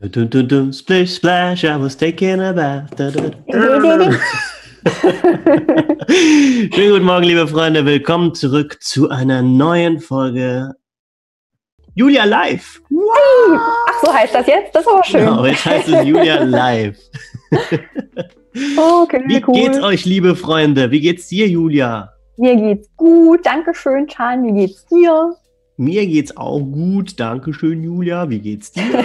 Dum, dum, dum, splish, splash, I was taking a bath. Schönen guten Morgen, liebe Freunde. Willkommen zurück zu einer neuen Folge Julia Live. Wow. Ach, so heißt das jetzt? Das ist aber schön. Genau, jetzt heißt es Julia Live. Okay, Wie cool. geht's euch, liebe Freunde? Wie geht's dir, Julia? Mir geht's gut. Dankeschön, Chan. Wie geht's dir? Mir geht's auch gut. Dankeschön, Julia. Wie geht's dir?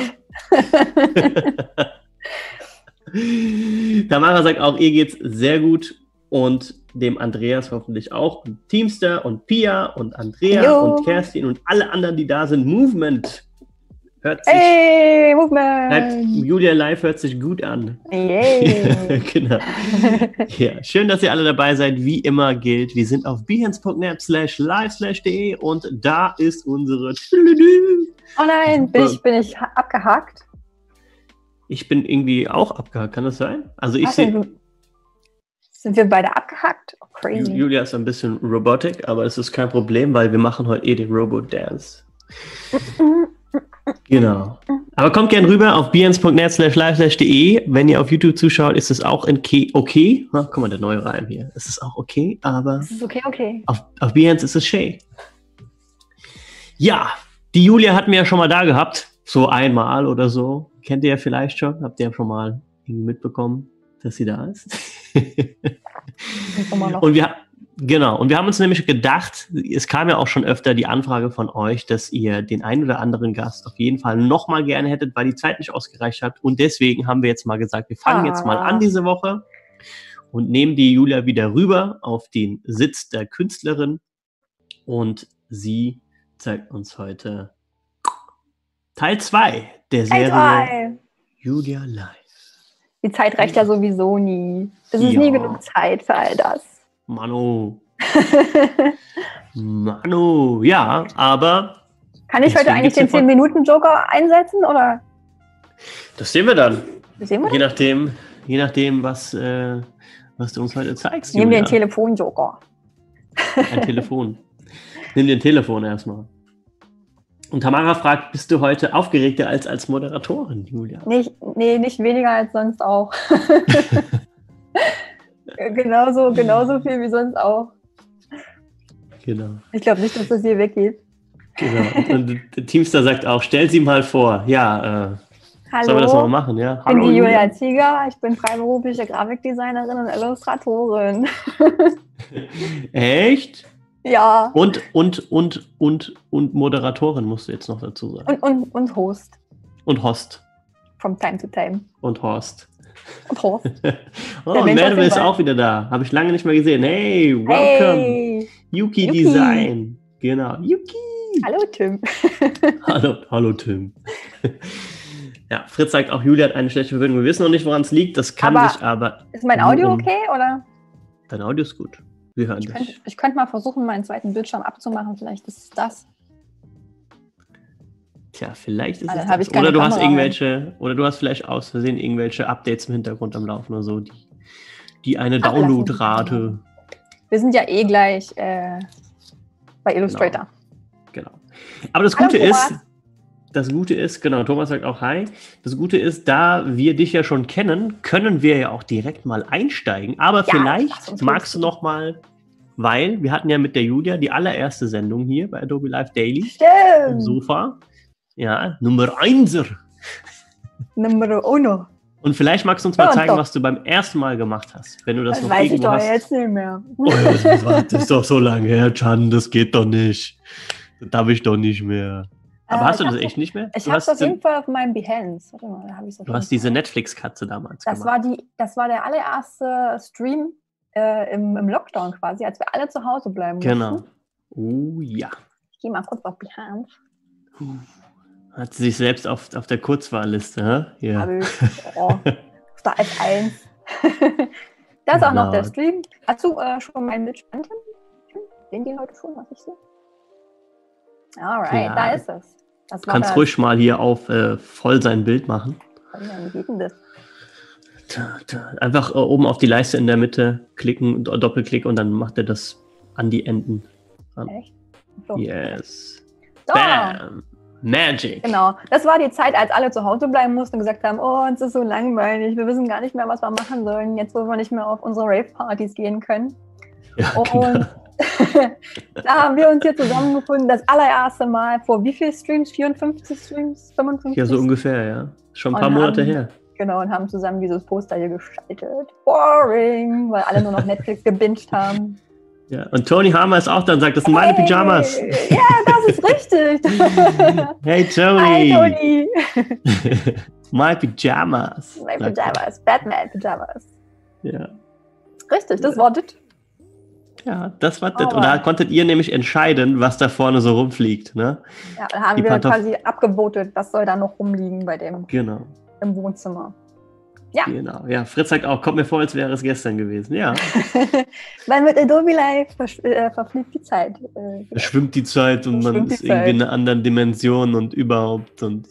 Tamara sagt auch, ihr geht's sehr gut und dem Andreas hoffentlich auch. Und Teamster und Pia und Andrea Jo. und Kerstin und alle anderen, die da sind. Movement hört sich, Hey, Movement. Julia Live hört sich gut an. Yay. Genau. Ja, schön, dass ihr alle dabei seid. Wie immer gilt, wir sind auf behance.net/live/de und da ist unsere... Oh nein, bin ich abgehakt? Ich bin irgendwie auch abgehakt, kann das sein? Also ich Ach, sehe... Sind wir beide abgehakt? Oh, crazy. Julia ist ein bisschen robotic, aber es ist kein Problem, weil wir machen heute den Robot-Dance. Genau. Aber kommt gern rüber auf behance.net/live/de. Wenn ihr auf YouTube zuschaut, ist es auch okay. Na, guck mal, der neue Reim hier. Es ist auch okay, aber Das ist okay. auf Behance ist es schön. Ja, die Julia hatten wir ja schon mal da gehabt. So einmal oder so. Kennt ihr ja vielleicht schon. Habt ihr ja schon mal irgendwie mitbekommen, dass sie da ist. Und wir haben uns nämlich gedacht, es kam ja auch schon öfter die Anfrage von euch, dass ihr den einen oder anderen Gast auf jeden Fall nochmal gerne hättet, weil die Zeit nicht ausgereicht hat. Und deswegen haben wir jetzt mal gesagt, wir fangen jetzt mal an diese Woche und nehmen die Julia wieder rüber auf den Sitz der Künstlerin. Und sie zeigt uns heute Teil 2 der Serie Julia Live. Die Zeit reicht ja sowieso nie. Es ist nie genug Zeit für all das. Manu, ja, aber... Kann ich heute eigentlich den 10-Minuten-Joker einsetzen, oder? Das sehen wir dann. Je nachdem, was du uns heute zeigst, Nimm den Telefon-Joker. Ein Telefon. Nimm den Telefon erstmal. Und Tamara fragt, bist du heute aufgeregter als Moderatorin, Julia? Nicht weniger als sonst auch. genauso viel wie sonst auch. Genau. Ich glaube nicht, dass das hier weggeht. Genau. Und der Teamster sagt auch, stell sie mal vor. Ja, hallo, sollen wir das mal machen? Ja? Ich bin die Julia Zieger, ich bin freiberufliche Grafikdesignerin und Illustratorin. Echt? Ja. Und Moderatorin musst du jetzt noch dazu sagen. Und Host. Und Host. From time to time. Und Horst. Und Horst. Oh, Merve ist auch wieder da. Habe ich lange nicht mehr gesehen. Hey, welcome. Hey. Yuki Design. Genau. Yuki. Hallo, Tim. Hallo, Tim. Ja, Fritz sagt auch, Julia hat eine schlechte Verbindung. Wir wissen noch nicht, woran es liegt. Das kann sich aber... Ist mein Audio okay, oder? Dein Audio ist gut. Wir hören dich. Ich könnte mal versuchen, meinen zweiten Bildschirm abzumachen. Vielleicht ist es das. Tja, vielleicht ist Also, es das. Oder du hast vielleicht aus Versehen irgendwelche Updates im Hintergrund am Laufen oder so, die eine Downloadrate. Wir sind ja gleich bei Illustrator. Genau. Aber das Gute ist, genau, Thomas sagt auch Hi. Das Gute ist, da wir dich ja schon kennen, können wir ja auch direkt mal einsteigen. Aber vielleicht magst du noch mal, weil wir hatten ja mit der Julia die allererste Sendung hier bei Adobe Live Daily. Stimmt. Im Sofa. Ja, Nummer 1. Nummer 1. Und vielleicht magst du uns mal zeigen, was du beim ersten Mal gemacht hast. Wenn du das noch weiß ich doch hast. Jetzt nicht mehr. Oh, das ist doch so lange her, Can, das geht doch nicht. Das darf ich doch nicht mehr. Aber hast du das echt nicht mehr? Ich habe das auf jeden Fall auf meinem Behance. Warte mal, da habe ich Du hast diese Netflix-Katze damals gemacht. Das war der allererste Stream im Lockdown quasi, als wir alle zu Hause bleiben mussten. Genau. Oh ja. Ich gehe mal kurz auf Behance. Hat sie sich selbst auf der Kurzwahlliste, hä? Ja. Habe ich. Auf der F1. Da ist auch noch der Stream. Hast du schon meinen Bildschirm? Sehen die Leute schon, was ich sehe? Alright, da ist es. Du kannst ruhig mal hier auf voll sein Bild machen. Wie geht denn das? Einfach oben auf die Leiste in der Mitte klicken, Doppelklick und dann macht er das an die Enden ran. Echt? So. Yes. So. Bam. Magic. Genau. Das war die Zeit, als alle zu Hause bleiben mussten und gesagt haben, oh, uns ist so langweilig, wir wissen gar nicht mehr, was wir machen sollen, jetzt wo wir nicht mehr auf unsere Rave-Partys gehen können. Ja, Und genau. da haben wir uns hier zusammengefunden, das allererste Mal vor wie viel Streams? 54 Streams? 55? Ja, so ungefähr, ja. Schon ein paar Und Monate haben- her. Genau, und haben zusammen dieses Poster hier gestaltet. Boring, weil alle nur noch Netflix gebinged haben. Ja. Und Tony Hammer ist auch da und sagt, das sind meine Pyjamas. Hey, ja, das ist richtig. Hey, Tony. Hi, Toni. My Pyjamas. My Pyjamas, Batman-Pyjamas. Ja. Richtig, das war das. Ja, das war das. Aber- Und da konntet ihr nämlich entscheiden, was da vorne so rumfliegt. Ne? Ja, da haben Die wir Pantoff- quasi abgevotet, was soll da noch rumliegen bei dem Genau. im Wohnzimmer. Ja. Genau. Ja, Fritz sagt auch, kommt mir vor, als wäre es gestern gewesen. Ja. Weil mit Adobe Live verfliegt die Zeit. Schwimmt die Zeit und man Schwimmt die ist irgendwie Zeit. in einer anderen Dimension und überhaupt. Und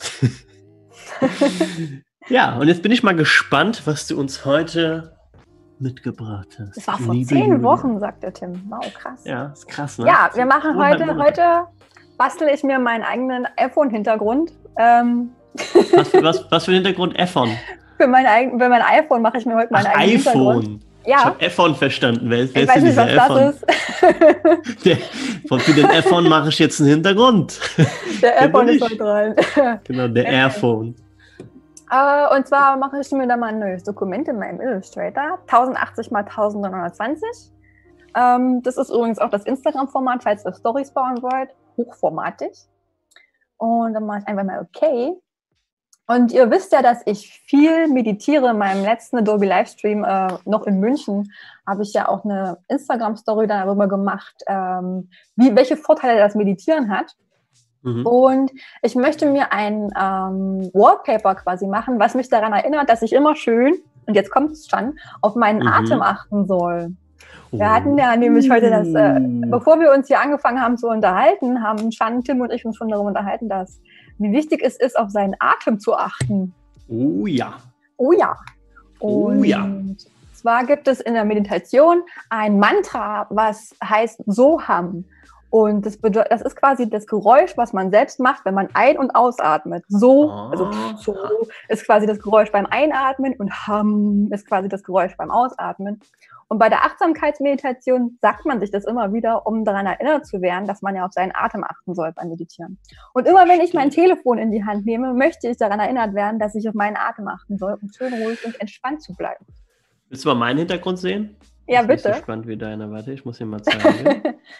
ja, und jetzt bin ich mal gespannt, was du uns heute mitgebracht hast. Das war vor Liebe 10 Julia. Wochen, sagt der Tim. Wow, krass. Ja, ist krass, ne? Ja, wir machen 2,5 Monate. heute bastel ich mir meinen eigenen iPhone-Hintergrund. Was für ein Hintergrund? iPhone. Für mein iPhone mache ich mir heute meinen Ach, eigenen Hintergrund. iPhone. Ich Ja, habe iPhone verstanden. Wer ist ich denn weiß nicht, dieser was iPhone? das ist. Für den iPhone mache ich jetzt einen Hintergrund. Der iPhone ist ich. heute dran. Genau, der Airphone. Und zwar mache ich mir da mal ein neues Dokument in meinem Illustrator. 1080 x 1920. Das ist übrigens auch das Instagram-Format, falls ihr Stories bauen wollt. Hochformatig. Und dann mache ich einfach mal okay. Und ihr wisst ja, dass ich viel meditiere. In meinem letzten Adobe Livestream noch in München habe ich ja auch eine Instagram-Story darüber gemacht, welche Vorteile das Meditieren hat. Mhm. Und ich möchte mir ein Wallpaper quasi machen, was mich daran erinnert, dass ich immer schön, und jetzt kommt es schon, auf meinen Atem achten soll. Wir hatten ja nämlich heute das, bevor wir uns hier angefangen haben zu unterhalten, haben Shan, Tim und ich uns schon darüber unterhalten, wie wichtig es ist, auf seinen Atem zu achten. Oh ja. Oh ja. Oh Und ja. zwar gibt es in der Meditation ein Mantra, was heißt Soham. Und das ist quasi das Geräusch, was man selbst macht, wenn man ein- und ausatmet. So, also so ist quasi das Geräusch beim Einatmen und Ham ist quasi das Geräusch beim Ausatmen. Und bei der Achtsamkeitsmeditation sagt man sich das immer wieder, um daran erinnert zu werden, dass man ja auf seinen Atem achten soll beim Meditieren. Und immer wenn ich mein Telefon in die Hand nehme, möchte ich daran erinnert werden, dass ich auf meinen Atem achten soll, um schön ruhig und entspannt zu bleiben. Willst du mal meinen Hintergrund sehen? Ja, Ich bin bitte. so spannend wie deiner. Warte, ich muss ihn mal zeigen.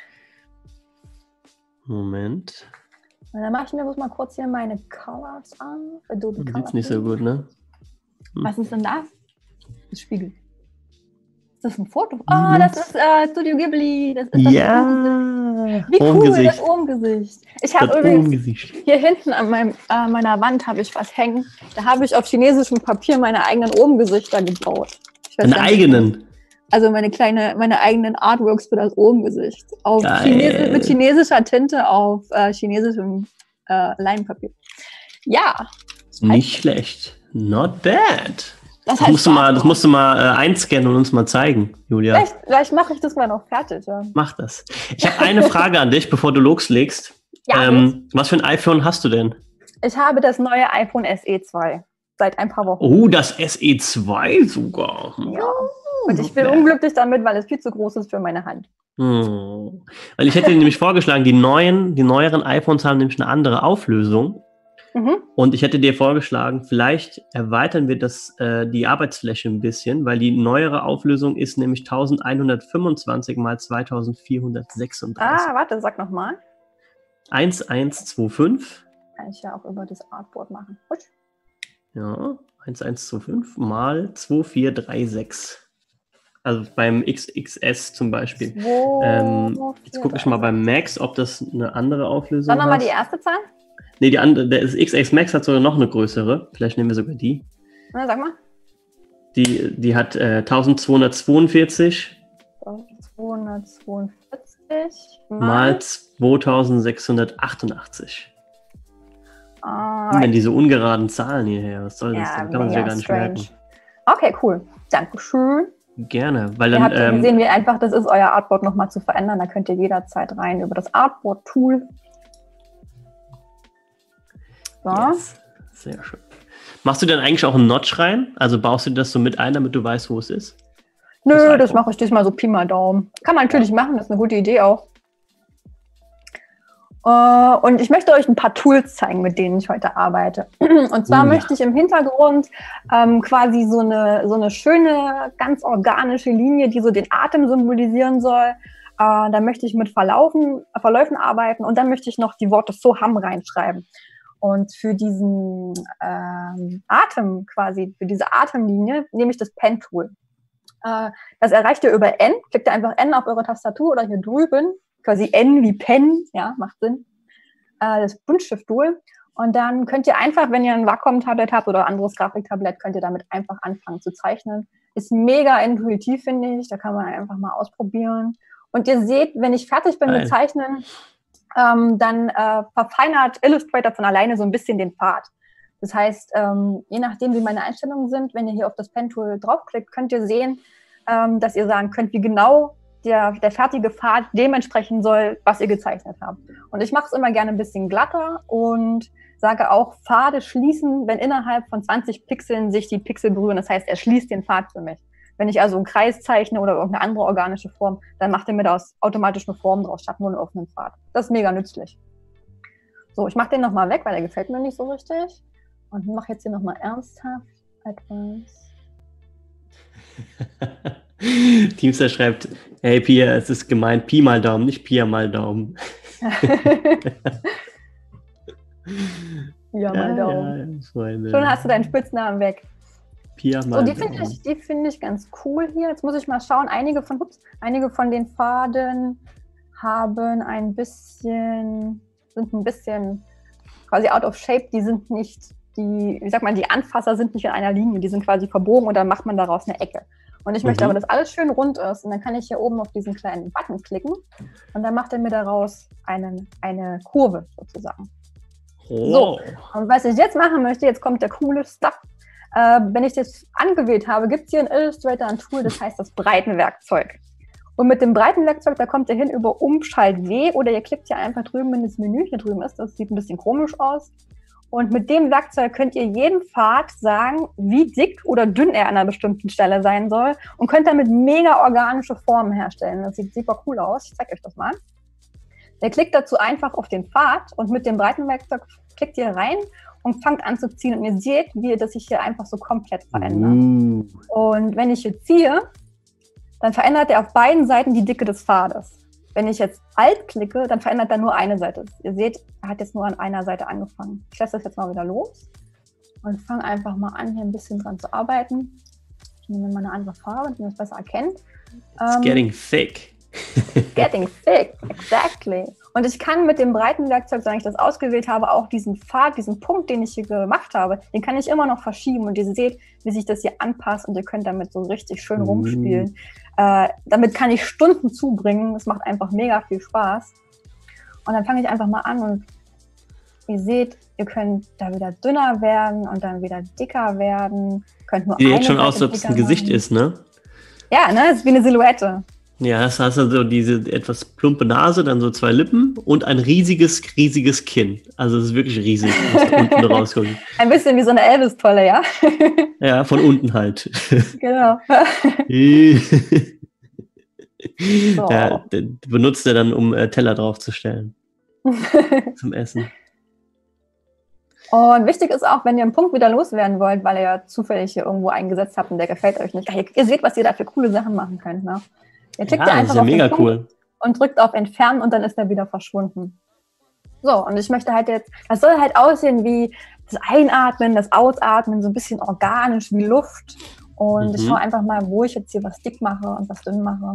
Moment. Und dann mache ich mir bloß mal kurz hier meine Colors an. Adobe Sieht Colors. nicht so gut, ne? Was ist denn das? Das Spiegel. Ist das ein Foto? Ah, das ist Studio Ghibli. Das ist das Ohmgesicht. Wie cool, das Ohmgesicht. Ich habe übrigens hier hinten an meiner Wand habe ich was hängen. Da habe ich auf chinesischem Papier meine eigenen Ohmgesichter gebaut. Deine eigenen? Also meine eigenen Artworks für das Ohmgesicht. Mit chinesischer Tinte auf chinesischem Leinpapier. Ja. Nicht schlecht. Not bad. Das musst du mal einscannen und uns mal zeigen, Julia. Vielleicht mache ich das mal noch fertig. Ja. Mach das. Ich habe eine Frage an dich, bevor du loslegst. Ja, was für ein iPhone hast du denn? Ich habe das neue iPhone SE 2 seit ein paar Wochen. Oh, das SE 2 sogar. Ja. Und ich bin unglücklich damit, weil es viel zu groß ist für meine Hand. Weil ich hätte dir nämlich vorgeschlagen, die neueren iPhones haben nämlich eine andere Auflösung. Mhm. Und ich hätte dir vorgeschlagen, vielleicht erweitern wir die Arbeitsfläche ein bisschen, weil die neuere Auflösung ist nämlich 1125 mal 2436. Warte, sag nochmal. 1125. Kann ich ja auch über das Artboard machen. Gut. Ja, 1125 mal 2436. Also beim XXS zum Beispiel. Jetzt gucke ich mal beim Max, ob das eine andere Auflösung Sag nochmal hat. die erste Zahl. Nee, das XX Max hat sogar noch eine größere. Vielleicht nehmen wir sogar die. Na, sag mal. Die hat 1242 1242 mal 2688. Ah, Wenn diese ungeraden Zahlen hierher, was soll das? ja, Dann kann man sich ja mega gar nicht strange. merken. Okay, cool. Dankeschön. Gerne, weil Ihr habt ja dann gesehen, wie einfach das ist, euer Artboard nochmal zu verändern. Da könnt ihr jederzeit rein über das Artboard-Tool. So. Yes. Sehr schön. Machst du dann eigentlich auch einen Notch rein? Also baust du das so mit ein, damit du weißt, wo es ist? Nö, das mache ich diesmal so Pi mal Daumen. Kann man natürlich machen, das ist eine gute Idee auch. Und ich möchte euch ein paar Tools zeigen, mit denen ich heute arbeite. Und zwar möchte ich im Hintergrund quasi so eine schöne, ganz organische Linie, die so den Atem symbolisieren soll. Da möchte ich mit Verläufen arbeiten und dann möchte ich noch die Worte Soham reinschreiben. Und für diesen Atem quasi, für diese Atemlinie nehme ich das Pen-Tool. Das erreicht ihr über N. Klickt ihr einfach N auf eure Tastatur oder hier drüben. Quasi N wie Pen, ja, macht Sinn. Das Buntstift-Tool. Und dann könnt ihr einfach, wenn ihr ein Wacom-Tablet habt oder anderes Grafiktablett, könnt ihr damit einfach anfangen zu zeichnen. Ist mega intuitiv, finde ich. Da kann man einfach mal ausprobieren. Und ihr seht, wenn ich fertig bin mit Zeichnen, dann verfeinert Illustrator von alleine so ein bisschen den Pfad. Das heißt, je nachdem, wie meine Einstellungen sind, wenn ihr hier auf das Pen-Tool draufklickt, könnt ihr sehen, dass ihr sagen könnt, wie genau der fertige Pfad dementsprechend soll, was ihr gezeichnet habt. Und ich mache es immer gerne ein bisschen glatter und sage auch, Pfade schließen, wenn innerhalb von 20 Pixeln sich die Pixel berühren. Das heißt, er schließt den Pfad für mich. Wenn ich also einen Kreis zeichne oder irgendeine andere organische Form, dann macht er mir da automatisch eine Form draus, statt nur einen offenen Pfad. Das ist mega nützlich. So, ich mache den nochmal weg, weil der gefällt mir nicht so richtig. Und mache jetzt hier nochmal ernsthaft Advanced. Teamster schreibt, hey Pia, es ist gemeint Pi mal Daumen, nicht Pia mal Daumen. Ja, mal Daumen. Ja, schon hast du deinen Spitznamen weg. Pia mal Daumen. Die finde ich ganz cool hier. Jetzt muss ich mal schauen, einige von den Faden haben sind ein bisschen quasi out of shape, die sind nicht, die Anfasser sind nicht in einer Linie, die sind quasi verbogen und dann macht man daraus eine Ecke. Und ich möchte aber, dass alles schön rund ist und dann kann ich hier oben auf diesen kleinen Button klicken und dann macht er mir daraus eine Kurve sozusagen. Oh. So, und was ich jetzt machen möchte, jetzt kommt der coole Stuff. Wenn ich das angewählt habe, gibt es hier in Illustrator ein Tool, das heißt das Breitenwerkzeug. Und mit dem Breitenwerkzeug, da kommt ihr hin über Umschalt W oder ihr klickt hier einfach drüben, wenn das Menü hier drüben ist. Das sieht ein bisschen komisch aus. Und mit dem Werkzeug könnt ihr jedem Pfad sagen, wie dick oder dünn er an einer bestimmten Stelle sein soll und könnt damit mega organische Formen herstellen. Das sieht super cool aus. Ich zeige euch das mal. Ihr klickt dazu einfach auf den Pfad und mit dem Breitenwerkzeug klickt ihr rein und fangt an zu ziehen. Und ihr seht, wie das sich hier einfach so komplett verändert. Und wenn ich hier ziehe, dann verändert er auf beiden Seiten die Dicke des Pfades. Wenn ich jetzt Alt klicke, dann verändert er nur eine Seite. Ihr seht, er hat jetzt nur an einer Seite angefangen. Ich lasse das jetzt mal wieder los und fange einfach mal an, hier ein bisschen dran zu arbeiten. Ich nehme mal eine andere Farbe, die man es besser erkennt. It's getting thick. Getting thick, exactly. Und ich kann mit dem Breitenwerkzeug, solange ich das ausgewählt habe, auch diesen Pfad, diesen Punkt, den ich hier gemacht habe, den kann ich immer noch verschieben. Und ihr seht, wie sich das hier anpasst und ihr könnt damit so richtig schön rumspielen. Damit kann ich Stunden zubringen. Das macht einfach mega viel Spaß. Und dann fange ich einfach mal an und ihr seht, ihr könnt da wieder dünner werden und dann wieder dicker werden. Könnt nur sieht jetzt schon aus, als ob es ein Gesicht ist, ne? Ja, ne? Es ist wie eine Silhouette. Ja, das heißt also diese etwas plumpe Nase, dann so 2 Lippen und ein riesiges Kinn. Also es ist wirklich riesig, was da unten rauskommt. Ein bisschen wie so eine Elvis-Tolle, ja? Ja, von unten halt. Genau. So. Ja, benutzt er dann, um Teller draufzustellen. Zum Essen. Und wichtig ist auch, wenn ihr einen Punkt wieder loswerden wollt, weil ihr ja zufällig hier irgendwo eingesetzt habt und der gefällt euch nicht. Ihr seht, was ihr da für coole Sachen machen könnt, ne? Ihr klickt einfach auf den Punkt und drückt auf Entfernen und dann ist er wieder verschwunden. So, und ich möchte halt jetzt, das soll halt aussehen wie das Einatmen, das Ausatmen, so ein bisschen organisch wie Luft. Und ich schaue einfach mal, wo ich jetzt hier was dick mache und was dünn mache.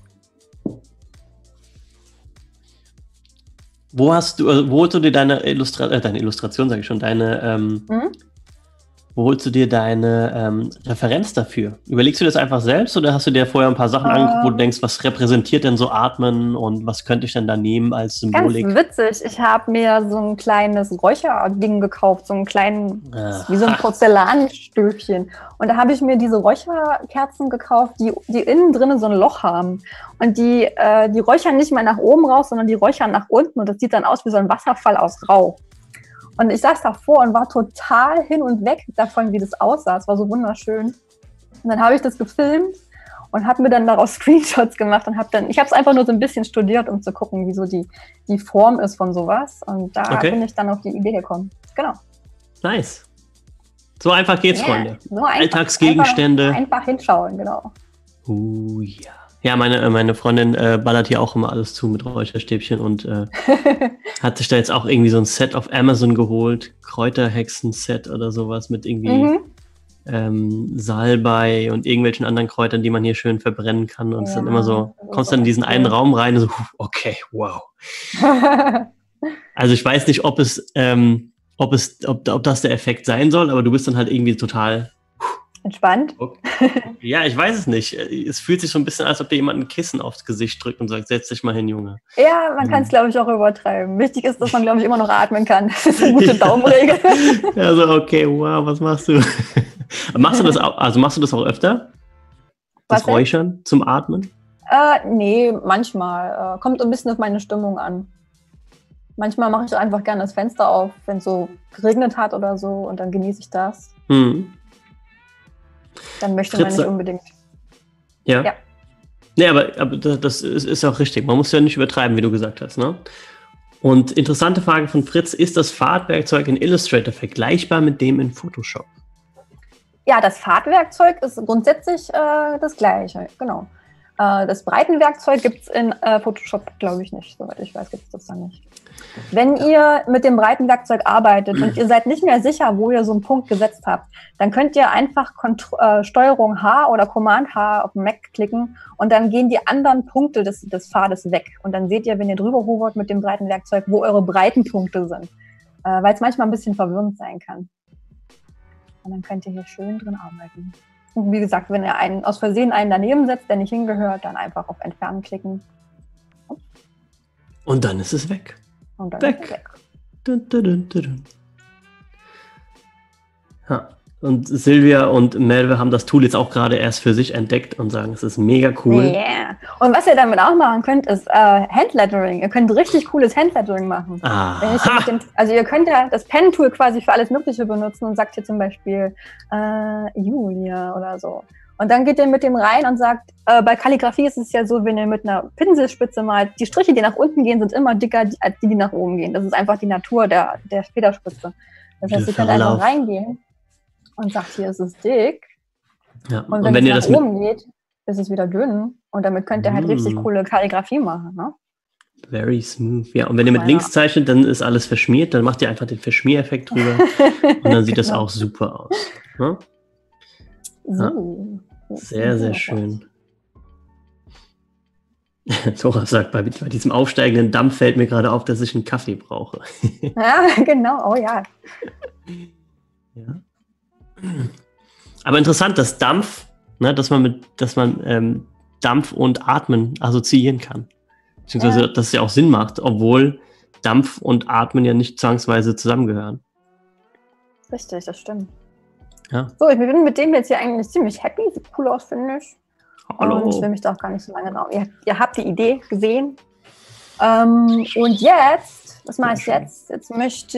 Wo holst du dir deine Illustration, sage ich schon, wo holst du dir deine Referenz dafür? Überlegst du das einfach selbst oder hast du dir vorher ein paar Sachen angeguckt, wo du denkst, was repräsentiert denn so Atmen und was könnte ich denn da nehmen als Symbolik? Ganz witzig, ich habe mir so ein kleines Räucherding gekauft, so einen kleinen, wie so ein Porzellanstöfchen. Und da habe ich mir diese Räucherkerzen gekauft, die innen drin so ein Loch haben. Und die räuchern nicht mal nach oben raus, sondern die räuchern nach unten und das sieht dann aus wie so ein Wasserfall aus Rauch. Und ich saß davor und war total hin und weg davon, wie das aussah. Es war so wunderschön. Und dann habe ich das gefilmt und habe mir dann daraus Screenshots gemacht und ich habe es einfach nur so ein bisschen studiert, um zu gucken, wie so die Form ist von sowas. Und da bin ich dann auf die Idee gekommen. Genau. Nice. So einfach geht's, Freunde. So einfach, Alltagsgegenstände. Einfach hinschauen, genau. Ja. Ja, meine Freundin ballert hier auch immer alles zu mit Räucherstäbchen und hat sich da jetzt auch irgendwie so ein Set auf Amazon geholt. Kräuterhexen-Set oder sowas mit irgendwie Salbei und irgendwelchen anderen Kräutern, die man hier schön verbrennen kann. Und es ist dann immer so, kommst dann in diesen einen Raum rein und so, okay, wow. Also ich weiß nicht, ob das der Effekt sein soll, aber du bist dann halt irgendwie total entspannt. Okay. Ja, ich weiß es nicht. Es fühlt sich so ein bisschen an, als ob dir jemand ein Kissen aufs Gesicht drückt und sagt, setz dich mal hin, Junge. Ja, man kann es, glaube ich, auch übertreiben. Wichtig ist, dass man, glaube ich, immer noch atmen kann. Das ist eine gute Daumenregel. Ja, so, okay, wow, was machst du? Machst du das auch öfter? Das Räuchern zum Atmen? Nee, manchmal. Kommt ein bisschen auf meine Stimmung an. Manchmal mache ich einfach gerne das Fenster auf, wenn es so geregnet hat oder so, und dann genieße ich das. Dann möchte man nicht unbedingt. Ja. Nee, aber das ist auch richtig. Man muss ja nicht übertreiben, wie du gesagt hast, ne? Und interessante Frage von Fritz: Ist das Fahrtwerkzeug in Illustrator vergleichbar mit dem in Photoshop? Ja, das Fahrtwerkzeug ist grundsätzlich das gleiche, genau. Das Breitenwerkzeug gibt es in Photoshop, glaube ich, nicht. Soweit ich weiß, gibt es das dann nicht. Wenn ihr mit dem Breitenwerkzeug arbeitet und ihr seid nicht mehr sicher, wo ihr so einen Punkt gesetzt habt, dann könnt ihr einfach Steuerung H oder Command H auf dem Mac klicken und dann gehen die anderen Punkte des Pfades weg. Und dann seht ihr, wenn ihr drüber hovert mit dem Breitenwerkzeug, wo eure Breitenpunkte sind. Weil es manchmal ein bisschen verwirrend sein kann. Und dann könnt ihr hier schön drin arbeiten. Und wie gesagt, wenn ihr aus Versehen einen daneben setzt, der nicht hingehört, dann einfach auf Entfernen klicken. Und dann ist es weg. Und dann ist es weg. Dun, dun, dun, dun. Ja. Und Silvia und Melve haben das Tool jetzt auch gerade erst für sich entdeckt und sagen, es ist mega cool. Yeah. Und was ihr damit auch machen könnt, ist Handlettering. Ihr könnt richtig cooles Handlettering machen. Also ihr könnt ja das Pen-Tool quasi für alles Mögliche benutzen und sagt hier zum Beispiel Julia oder so. Und dann geht ihr mit dem rein und sagt, bei Kalligrafie ist es ja so, wenn ihr mit einer Pinselspitze malt, die Striche, die nach unten gehen, sind immer dicker als die nach oben gehen. Das ist einfach die Natur der Federspitze. Das heißt, ihr könnt einfach reingehen und sagt, hier ist es dick. Ja. Und wenn es nach oben geht, ist es wieder dünn. Und damit könnt ihr halt richtig coole Kalligrafie machen. Ne? Very smooth. Ja, und wenn ihr mit links zeichnet, dann ist alles verschmiert. Dann macht ihr einfach den Verschmiereffekt drüber. Und dann sieht das auch super aus. Ne? So. Ja. Sehr, sehr schön. Zora sagt, bei diesem aufsteigenden Dampf fällt mir gerade auf, dass ich einen Kaffee brauche. Ja, genau. Oh ja. Ja. Aber interessant, dass Dampf, ne, dass man Dampf und Atmen assoziieren kann. Beziehungsweise, dass es ja auch Sinn macht, obwohl Dampf und Atmen ja nicht zwangsweise zusammengehören. Richtig, das stimmt. Ja. So, ich bin mit dem jetzt hier eigentlich ziemlich happy. Sieht cool aus, finde ich. Hallo. Und ich will mich da auch gar nicht so lange drauf. Ihr habt die Idee gesehen. Und jetzt, was mache ich jetzt? Jetzt möchte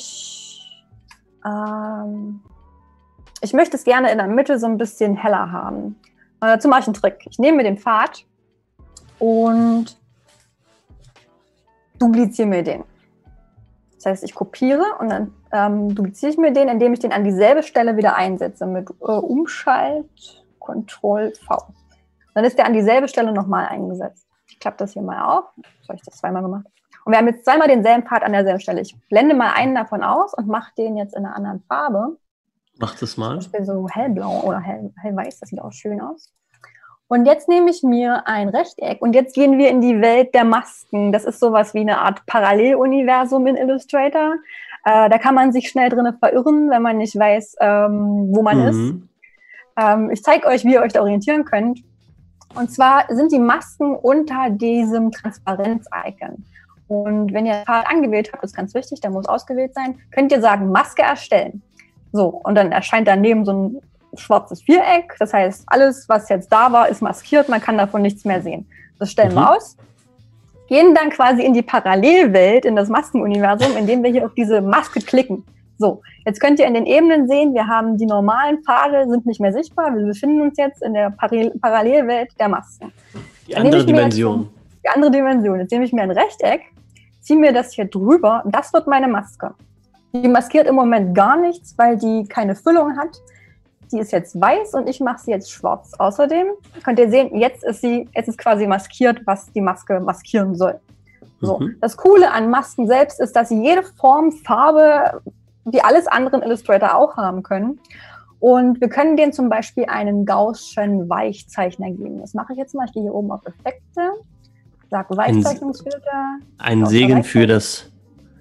ich möchte es gerne in der Mitte so ein bisschen heller haben. Dazu mache ich einen Trick. Ich nehme mir den Pfad und dupliziere mir den. Das heißt, ich kopiere und dann dupliziere ich mir den, indem ich den an dieselbe Stelle wieder einsetze mit Umschalt, Ctrl-V. Dann ist der an dieselbe Stelle nochmal eingesetzt. Ich klappe das hier mal auf. So habe ich das zweimal gemacht. Und wir haben jetzt zweimal denselben Pfad an derselben Stelle. Ich blende mal einen davon aus und mache den jetzt in einer anderen Farbe. Macht es mal. Zum Beispiel so hellblau oder hellweiß. Das sieht auch schön aus. Und jetzt nehme ich mir ein Rechteck und jetzt gehen wir in die Welt der Masken. Das ist sowas wie eine Art Paralleluniversum in Illustrator. Da kann man sich schnell drin verirren, wenn man nicht weiß, wo man ist. Ich zeige euch, wie ihr euch da orientieren könnt. Und zwar sind die Masken unter diesem Transparenz-Icon. Und wenn ihr den Pfad angewählt habt, ist ganz wichtig, der muss ausgewählt sein, könnt ihr sagen, Maske erstellen. So, und dann erscheint daneben so ein schwarzes Viereck. Das heißt, alles, was jetzt da war, ist maskiert. Man kann davon nichts mehr sehen. Das stellen wir aus. gehen dann quasi in die Parallelwelt, in das Maskenuniversum, indem wir hier auf diese Maske klicken. So, jetzt könnt ihr in den Ebenen sehen, wir haben die normalen Pfade, sind nicht mehr sichtbar. Wir befinden uns jetzt in der Parallelwelt der Masken. Die andere Dimension. Die andere Dimension. Jetzt nehme ich mir ein Rechteck, ziehe mir das hier drüber und das wird meine Maske. Die maskiert im Moment gar nichts, weil die keine Füllung hat. Die ist jetzt weiß und ich mache sie jetzt schwarz. Außerdem könnt ihr sehen, jetzt ist quasi maskiert, was die Maske maskieren soll. So. Das Coole an Masken selbst ist, dass sie jede Form, Farbe, wie alles andere in Illustrator auch haben können. Und wir können denen zum Beispiel einen Gaußschen Weichzeichner geben. Das mache ich jetzt mal. Ich gehe hier oben auf Effekte, sage Weichzeichnungsfilter. Ein Segen für das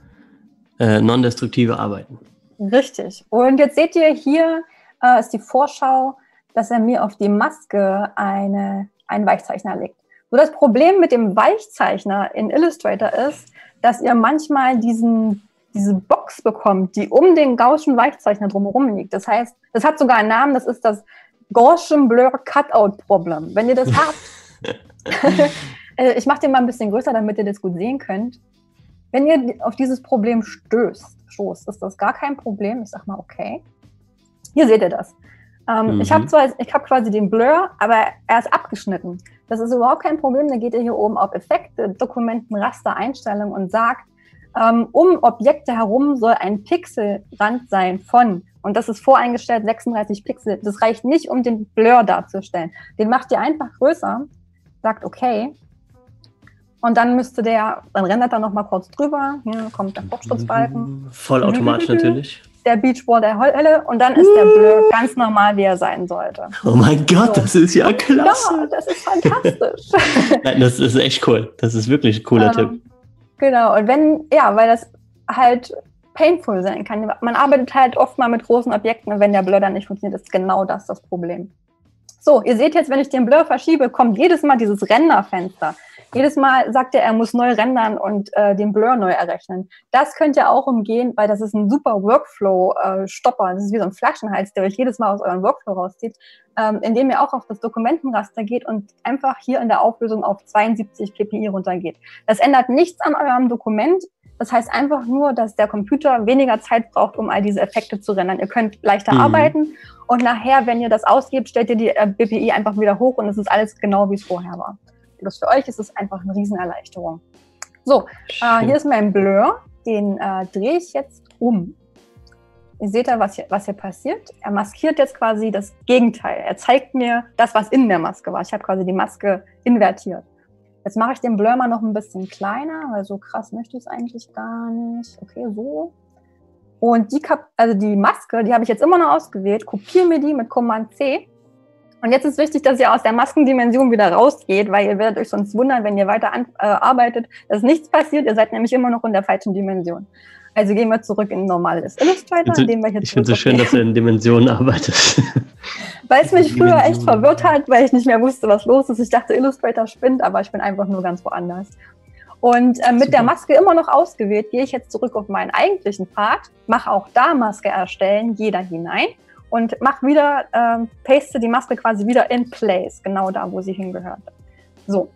non-destruktive Arbeiten. Richtig. Und jetzt seht ihr, hier ist die Vorschau, dass er mir auf die Maske einen Weichzeichner legt. So, das Problem mit dem Weichzeichner in Illustrator ist, dass ihr manchmal diese Box bekommt, die um den Gaußschen Weichzeichner drumherum liegt. Das heißt, das hat sogar einen Namen, das ist das Gaussian Blur Cutout Problem. Wenn ihr das habt, ich mache den mal ein bisschen größer, damit ihr das gut sehen könnt. Wenn ihr auf dieses Problem stoßt, ist das gar kein Problem. Ich sag mal, okay. Hier seht ihr das. Ich habe quasi den Blur, aber er ist abgeschnitten. Das ist überhaupt kein Problem. Da geht ihr hier oben auf Effekte, Dokumenten, Raster, Einstellungen und sagt, um Objekte herum soll ein Pixelrand sein von, und das ist voreingestellt 36 Pixel. Das reicht nicht, um den Blur darzustellen. Den macht ihr einfach größer, sagt okay. Und dann dann rendert er noch mal kurz drüber. Hier kommt der Fortschrittsbalken. Vollautomatisch natürlich. Der Beachball der Hölle und dann ist der Blur ganz normal, wie er sein sollte. Oh mein Gott, so. Das ist ja klasse. Ja, das ist fantastisch. Nein, das ist echt cool. Das ist wirklich ein cooler Tipp. Genau, und weil das halt painful sein kann. Man arbeitet halt oft mal mit großen Objekten und wenn der Blur dann nicht funktioniert, ist genau das Problem. So, ihr seht jetzt, wenn ich den Blur verschiebe, kommt jedes Mal dieses Renderfenster. Jedes Mal sagt er muss neu rendern und den Blur neu errechnen. Das könnt ihr auch umgehen, weil das ist ein super Workflow-Stopper. Das ist wie so ein Flaschenhals, der euch jedes Mal aus eurem Workflow rauszieht, indem ihr auch auf das Dokumentenraster geht und einfach hier in der Auflösung auf 72 ppi runtergeht. Das ändert nichts an eurem Dokument. Das heißt einfach nur, dass der Computer weniger Zeit braucht, um all diese Effekte zu rendern. Ihr könnt leichter arbeiten und nachher, wenn ihr das ausgebt, stellt ihr die BPI einfach wieder hoch und es ist alles genau, wie es vorher war. Das für euch ist es einfach eine Riesenerleichterung. So, hier ist mein Blur. Den drehe ich jetzt um. Ihr seht da, was hier passiert. Er maskiert jetzt quasi das Gegenteil. Er zeigt mir das, was in der Maske war. Ich habe quasi die Maske invertiert. Jetzt mache ich den Blur mal noch ein bisschen kleiner, weil so krass möchte ich es eigentlich gar nicht. Okay, so. Und die Maske, die habe ich jetzt immer noch ausgewählt. Kopiere mir die mit Command C. Und jetzt ist wichtig, dass ihr aus der Maskendimension wieder rausgeht, weil ihr werdet euch sonst wundern, wenn ihr weiter arbeitet, dass nichts passiert. Ihr seid nämlich immer noch in der falschen Dimension. Also gehen wir zurück in normales Illustrator, indem wir hier Ich finde es so schön, dass du in Dimensionen arbeitest. Weil es mich früher echt verwirrt hat, weil ich nicht mehr wusste, was los ist. Ich dachte, Illustrator spinnt, aber ich bin einfach nur ganz woanders. Und mit der Maske immer noch ausgewählt, gehe ich jetzt zurück auf meinen eigentlichen Pfad, mache auch da Maske erstellen, gehe da hinein und paste die Maske quasi wieder in place, genau da, wo sie hingehört. So,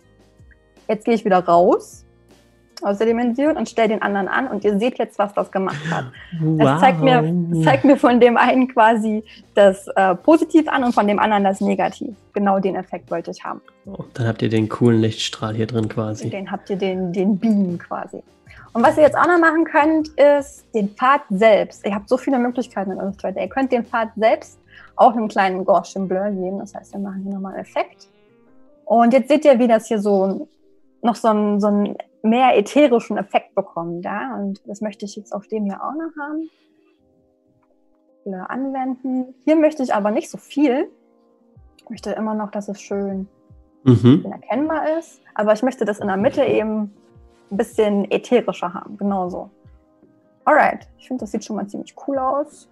jetzt gehe ich wieder raus aus der Dimension und stelle den anderen an und ihr seht jetzt, was das gemacht hat. Wow. Das zeigt mir von dem einen quasi das Positiv an und von dem anderen das Negativ. Genau den Effekt wollte ich haben. Oh, dann habt ihr den coolen Lichtstrahl hier drin quasi. Den habt ihr den Beam quasi. Und was ihr jetzt auch noch machen könnt, ist den Pfad selbst. Ihr habt so viele Möglichkeiten in Illustrator. Ihr könnt den Pfad selbst auch einen kleinen Gaussian Blur geben. Das heißt, wir machen hier nochmal einen Effekt. Und jetzt seht ihr, wie das hier noch so einen mehr ätherischen Effekt bekommt. Ja? Und das möchte ich jetzt auf dem hier auch noch haben. Blur anwenden. Hier möchte ich aber nicht so viel. Ich möchte immer noch, dass es schön erkennbar ist. Aber ich möchte das in der Mitte eben ein bisschen ätherischer haben. Genau so. Alright. Ich finde, das sieht schon mal ziemlich cool aus.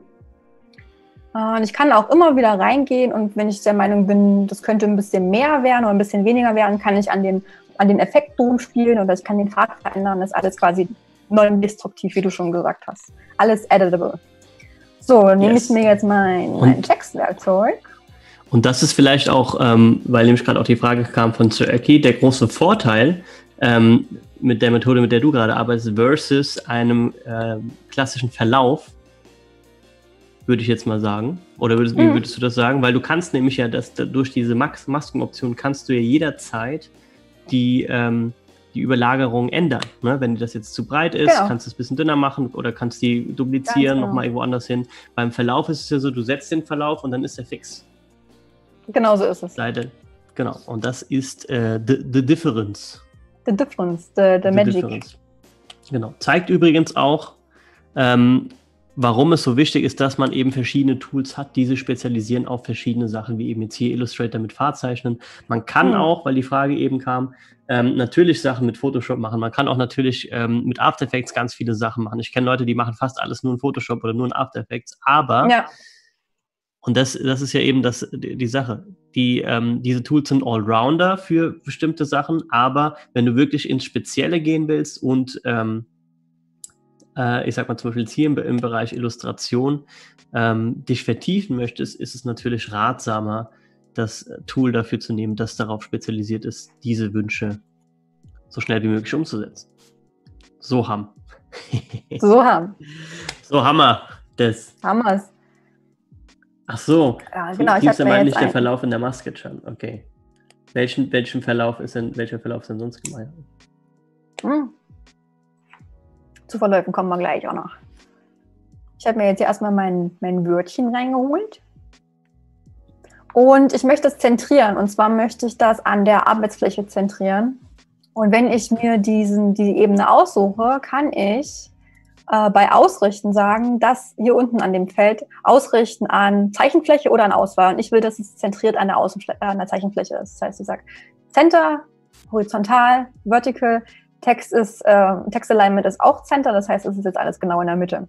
Und ich kann auch immer wieder reingehen und wenn ich der Meinung bin, das könnte ein bisschen mehr werden oder ein bisschen weniger werden, kann ich an den Effekt rumspielen oder ich kann den Pfad verändern. Das ist alles quasi non-destruktiv, wie du schon gesagt hast. Alles editable. So, nehme ich mir jetzt mein Textwerkzeug. Und das ist vielleicht auch, weil nämlich gerade auch die Frage kam von Sir Eki, der große Vorteil, mit der Methode, mit der du gerade arbeitest, versus einem klassischen Verlauf, würde ich jetzt mal sagen. Oder wie würdest du das sagen? Weil du kannst nämlich ja, durch diese Maskenoption kannst du ja jederzeit die Überlagerung ändern. Ne? Wenn das jetzt zu breit ist, kannst du es ein bisschen dünner machen oder kannst die duplizieren, nochmal irgendwo anders hin. Beim Verlauf ist es ja so, du setzt den Verlauf und dann ist er fix. Genau so ist es. Genau, und das ist the difference. The difference, the magic. Difference. Genau. Zeigt übrigens auch, warum es so wichtig ist, dass man eben verschiedene Tools hat, die sich spezialisieren auf verschiedene Sachen, wie eben jetzt hier Illustrator mit Farbzeichnen. Man kann auch, weil die Frage eben kam, natürlich Sachen mit Photoshop machen. Man kann auch natürlich mit After Effects ganz viele Sachen machen. Ich kenne Leute, die machen fast alles nur in Photoshop oder nur in After Effects, aber und das ist ja eben die Sache. Diese Tools sind Allrounder für bestimmte Sachen, aber wenn du wirklich ins Spezielle gehen willst und ich sag mal zum Beispiel jetzt hier im Bereich Illustration dich vertiefen möchtest, ist es natürlich ratsamer, das Tool dafür zu nehmen, das darauf spezialisiert ist, diese Wünsche so schnell wie möglich umzusetzen. So haben wir das. Hammer's. Ach so. Ja, genau. Ich habe mir nicht der Verlauf in der Maske schon. Okay. Welcher Verlauf ist denn sonst gemeint? Zu Verläufen kommen wir gleich auch noch. Ich habe mir jetzt hier erstmal mein Wörtchen reingeholt. Und ich möchte es zentrieren. Und zwar möchte ich das an der Arbeitsfläche zentrieren. Und wenn ich mir die Ebene aussuche, kann ich bei Ausrichten sagen, dass hier unten an dem Feld Ausrichten an Zeichenfläche oder an Auswahl. Und ich will, dass es zentriert an der Zeichenfläche ist. Das heißt, ich sage Center, horizontal, vertical. Text Alignment ist auch Center, das heißt, es ist jetzt alles genau in der Mitte.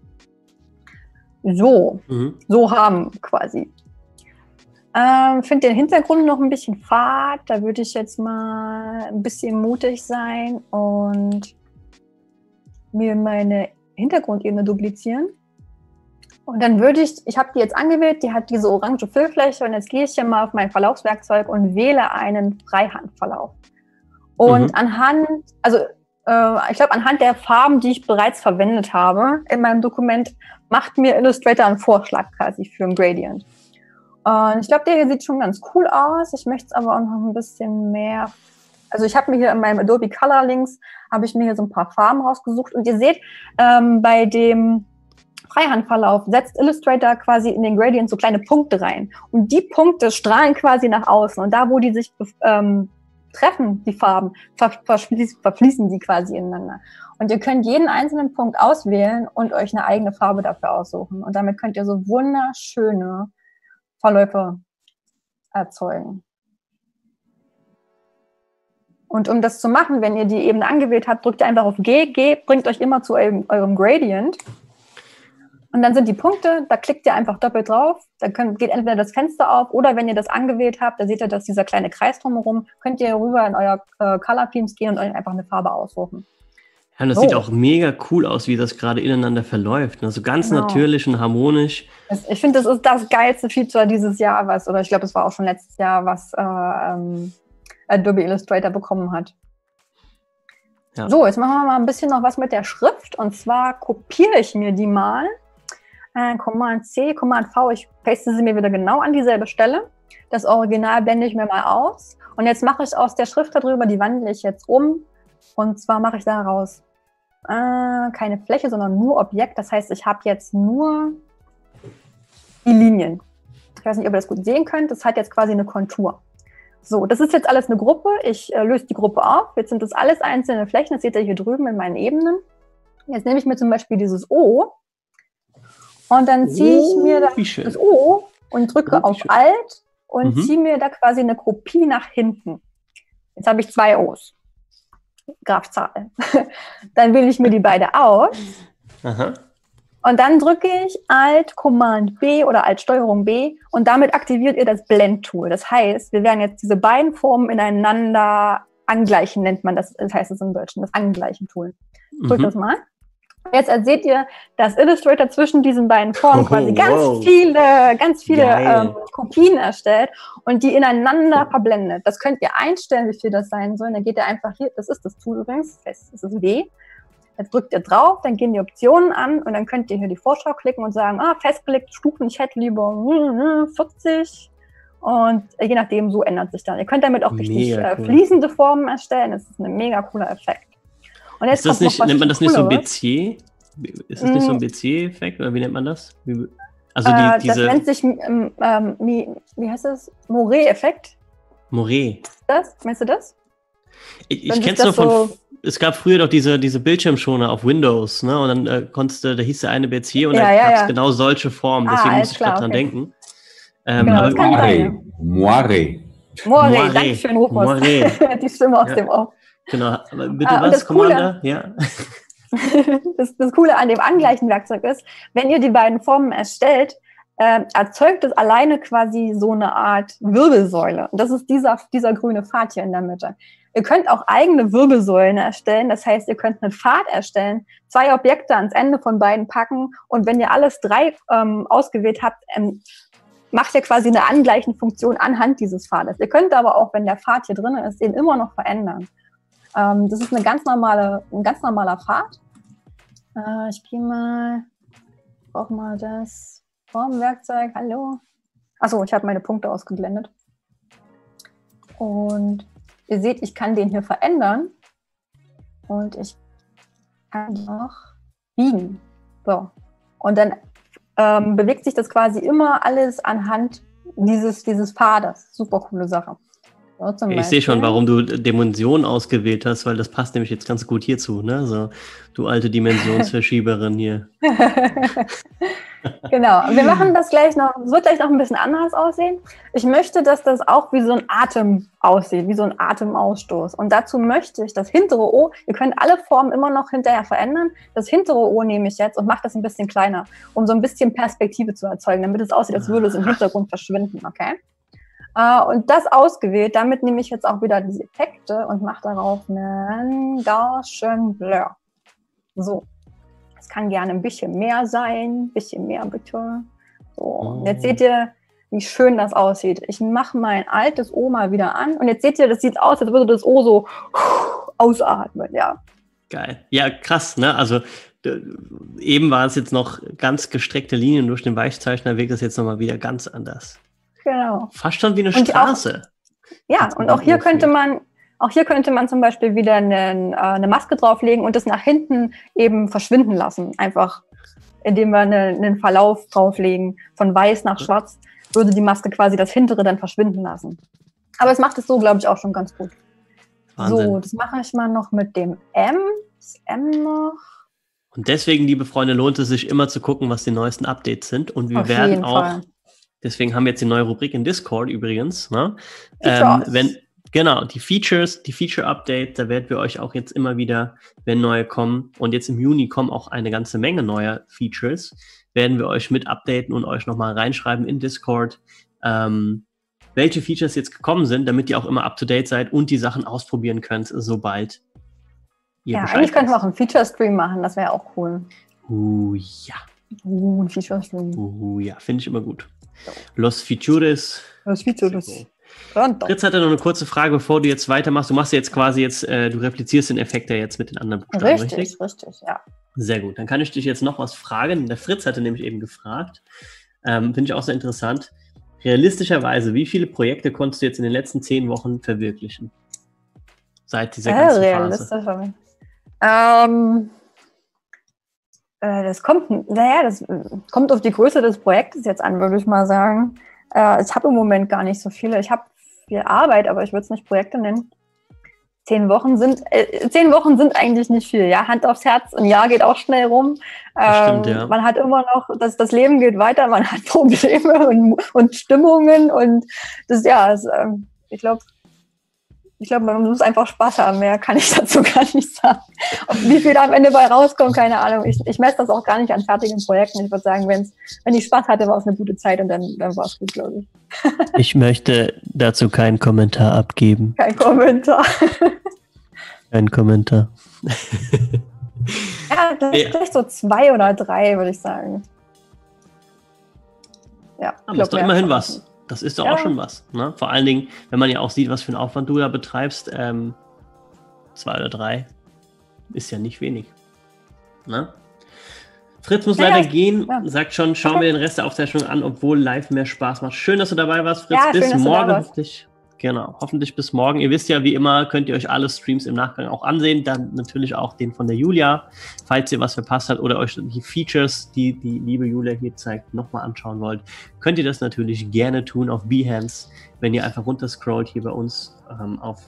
So haben quasi. Finde den Hintergrund noch ein bisschen fad, da würde ich jetzt mal ein bisschen mutig sein und mir meine Hintergrundebene duplizieren. Und dann ich habe die jetzt angewählt, die hat diese orange Füllfläche und jetzt gehe ich hier mal auf mein Verlaufswerkzeug und wähle einen Freihandverlauf. Und anhand der Farben, die ich bereits verwendet habe in meinem Dokument, macht mir Illustrator einen Vorschlag quasi für ein Gradient. Und ich glaube, der hier sieht schon ganz cool aus. Ich möchte es aber auch noch ein bisschen mehr. Also ich habe mir hier in meinem Adobe Color Links habe ich mir hier so ein paar Farben rausgesucht. Und ihr seht, bei dem Freihandverlauf setzt Illustrator quasi in den Gradient so kleine Punkte rein. Und die Punkte strahlen quasi nach außen. Und da, wo die sich treffen, die Farben, verfließen die quasi ineinander. Und ihr könnt jeden einzelnen Punkt auswählen und euch eine eigene Farbe dafür aussuchen. Und damit könnt ihr so wunderschöne Verläufe erzeugen. Und um das zu machen, wenn ihr die Ebene angewählt habt, drückt ihr einfach auf G. G bringt euch immer zu eurem Gradient. Und dann sind die Punkte, da klickt ihr einfach doppelt drauf, dann geht entweder das Fenster auf oder wenn ihr das angewählt habt, da seht ihr, dass dieser kleine Kreis drumherum, könnt ihr rüber in euer Color Themes gehen und euch einfach eine Farbe aussuchen. Ja, und das sieht auch mega cool aus, wie das gerade ineinander verläuft. Also ganz natürlich und harmonisch. Ich finde, das ist das geilste Feature dieses Jahr, oder ich glaube, es war auch schon letztes Jahr, was Adobe Illustrator bekommen hat. Ja. So, jetzt machen wir mal ein bisschen noch was mit der Schrift. Und zwar kopiere ich mir die mal. Command C, Command V, ich paste sie mir wieder genau an dieselbe Stelle. Das Original blende ich mir mal aus. Und jetzt mache ich aus der Schrift darüber, die wandle ich jetzt um. Und zwar mache ich daraus keine Fläche, sondern nur Objekt. Das heißt, ich habe jetzt nur die Linien. Ich weiß nicht, ob ihr das gut sehen könnt. Das hat jetzt quasi eine Kontur. So, das ist jetzt alles eine Gruppe. Ich löse die Gruppe auf. Jetzt sind das alles einzelne Flächen. Das seht ihr hier drüben in meinen Ebenen. Jetzt nehme ich mir zum Beispiel dieses O. Und dann ziehe ich mir das O und drücke auf Alt und ziehe mir da quasi eine Kopie nach hinten. Jetzt habe ich 2 O's. Grafzahl. Dann wähle ich mir die beide aus. Aha. Und dann drücke ich Alt, Command B oder Alt, Steuerung B und damit aktiviert ihr das Blend-Tool. Das heißt, wir werden jetzt diese beiden Formen ineinander angleichen, nennt man das. Das heißt es im Deutschen, das Angleichen-Tool. Drückt das mal. Jetzt seht ihr, dass Illustrator zwischen diesen beiden Formen quasi ganz viele Kopien erstellt und die ineinander verblendet. Das könnt ihr einstellen, wie viel das sein soll. Dann geht ihr einfach hier, das ist das Tool übrigens, das ist W. Jetzt drückt ihr drauf, dann gehen die Optionen an und dann könnt ihr hier die Vorschau klicken und sagen, festgelegte Stufen, ich hätte lieber 40 und je nachdem, so ändert sich dann. Ihr könnt damit auch richtig fließende Formen erstellen. Das ist ein mega cooler Effekt. Und jetzt ist das nicht, nennt man das nicht so Bézier? Ist das nicht so ein Bézier-Effekt oder wie nennt man das? Also das nennt sich, wie heißt das? Moiré-Effekt. Moiré. Meinst du das? Ich kenne es nur von, es gab früher doch diese Bildschirmschoner auf Windows, ne? Und dann da hieß der eine Bézier und dann gab es genau solche Formen, deswegen muss ich gerade dran denken. Genau, Moiré. Danke schön, Rufus. Die Stimme aus dem Off. Genau, aber bitte was, Commander? Ja. Das Coole an dem Angleichen-Werkzeug ist, wenn ihr die beiden Formen erstellt, erzeugt es alleine quasi so eine Art Wirbelsäule. Und das ist dieser grüne Pfad hier in der Mitte. Ihr könnt auch eigene Wirbelsäulen erstellen. Das heißt, ihr könnt einen Pfad erstellen, 2 Objekte ans Ende von beiden packen und wenn ihr alles 3 ausgewählt habt, macht ihr quasi eine angleichende Funktion anhand dieses Pfades. Ihr könnt aber auch, wenn der Pfad hier drin ist, den immer noch verändern. Das ist ein ganz normaler Pfad. Ich brauche mal das Formwerkzeug. Hallo. Achso, ich habe meine Punkte ausgeblendet. Und ihr seht, ich kann den hier verändern. Und ich kann den auch biegen. So. Und dann bewegt sich das quasi immer alles anhand dieses Pfades. Super coole Sache. So, ich sehe schon, warum du Dimension ausgewählt hast, weil das passt nämlich jetzt ganz gut hierzu, ne? So, du alte Dimensionsverschieberin hier. Genau, wir machen das gleich noch, es wird gleich noch ein bisschen anders aussehen. Ich möchte, dass das auch wie so ein Atem aussieht, wie so ein Atemausstoß. Und dazu möchte ich das hintere O, ihr könnt alle Formen immer noch hinterher verändern, das hintere O nehme ich jetzt und mache das ein bisschen kleiner, um so ein bisschen Perspektive zu erzeugen, damit es aussieht, als würde es im Hintergrund verschwinden, okay? Und das ausgewählt, damit nehme ich jetzt auch wieder diese Effekte und mache darauf einen Gaussian Blur. So, es kann gerne ein bisschen mehr sein, ein bisschen mehr bitte. So, jetzt seht ihr, wie schön das aussieht. Ich mache mein altes O mal wieder an und jetzt seht ihr, das sieht aus, als würde das O so ausatmen, ja. Geil. Ja, krass, ne? Also eben war es jetzt noch ganz gestreckte Linien durch den Weichzeichner, wirkt das jetzt nochmal wieder ganz anders. Genau. Fast schon wie eine Straße. Und auch hier könnte man zum Beispiel wieder eine Maske drauflegen und das nach hinten eben verschwinden lassen. Einfach, indem wir einen Verlauf drauflegen, von weiß nach schwarz, würde die Maske quasi das hintere dann verschwinden lassen. Aber es macht es so, glaube ich, auch schon ganz gut. Wahnsinn. So, das mache ich mal noch mit dem M. Das M noch. Und deswegen, liebe Freunde, lohnt es sich immer zu gucken, was die neuesten Updates sind. Und wir werden auch... Deswegen haben wir jetzt die neue Rubrik in Discord übrigens. Ne? Die Feature-Update, da werden wir euch auch jetzt immer wieder, wenn neue kommen, und jetzt im Juni kommen auch eine ganze Menge neuer Features, werden wir euch mit updaten und euch nochmal reinschreiben in Discord, welche Features jetzt gekommen sind, damit ihr auch immer up-to-date seid und die Sachen ausprobieren könnt, sobald ihr Bescheid eigentlich könnten wir auch einen Feature-Stream machen, das wäre auch cool. Ja. Ein Feature-Stream. Ja, finde ich immer gut. Los Features. Fritz hatte noch eine kurze Frage, bevor du jetzt weitermachst. Du machst jetzt quasi du replizierst den Effekt ja jetzt mit den anderen Buchstaben, richtig? Richtig, ja. Sehr gut. Dann kann ich dich jetzt noch was fragen. Der Fritz hatte nämlich eben gefragt. Finde ich auch sehr interessant. Realistischerweise, wie viele Projekte konntest du jetzt in den letzten 10 Wochen verwirklichen? Seit dieser ganzen Phase. Das kommt auf die Größe des Projektes jetzt an, würde ich mal sagen. Ich habe im Moment gar nicht so viele. Ich habe viel Arbeit, aber ich würde es nicht Projekte nennen. 10 Wochen sind eigentlich nicht viel. Ja, Hand aufs Herz, ein Jahr geht auch schnell rum. Stimmt, ja. Man hat immer noch, das Leben geht weiter, man hat Probleme und Stimmungen und ich glaube, man muss einfach Spaß haben. Mehr kann ich dazu gar nicht sagen. Und wie viel da am Ende bei rauskommt, keine Ahnung. Ich messe das auch gar nicht an fertigen Projekten. Ich würde sagen, wenn ich Spaß hatte, war es eine gute Zeit und dann war es gut, glaube ich. Ich möchte dazu keinen Kommentar abgeben. Kein Kommentar. Kein Kommentar. Ja, vielleicht so 2 oder 3, würde ich sagen. Ja, aber ist doch immerhin was. Das ist doch auch schon was. Ne? Vor allen Dingen, wenn man ja auch sieht, was für einen Aufwand du da betreibst, 2 oder 3 ist ja nicht wenig. Ne? Fritz muss leider gehen, sagt schon, schau mir den Rest der Aufzeichnung an, obwohl live mehr Spaß macht. Schön, dass du dabei warst, Fritz. Bis morgen hoffentlich. Genau, hoffentlich bis morgen. Ihr wisst ja, wie immer, könnt ihr euch alle Streams im Nachgang auch ansehen. Dann natürlich auch den von der Julia, falls ihr was verpasst habt oder euch die Features, die liebe Julia hier zeigt, nochmal anschauen wollt. Könnt ihr das natürlich gerne tun auf Behance, wenn ihr einfach runterscrollt hier bei uns auf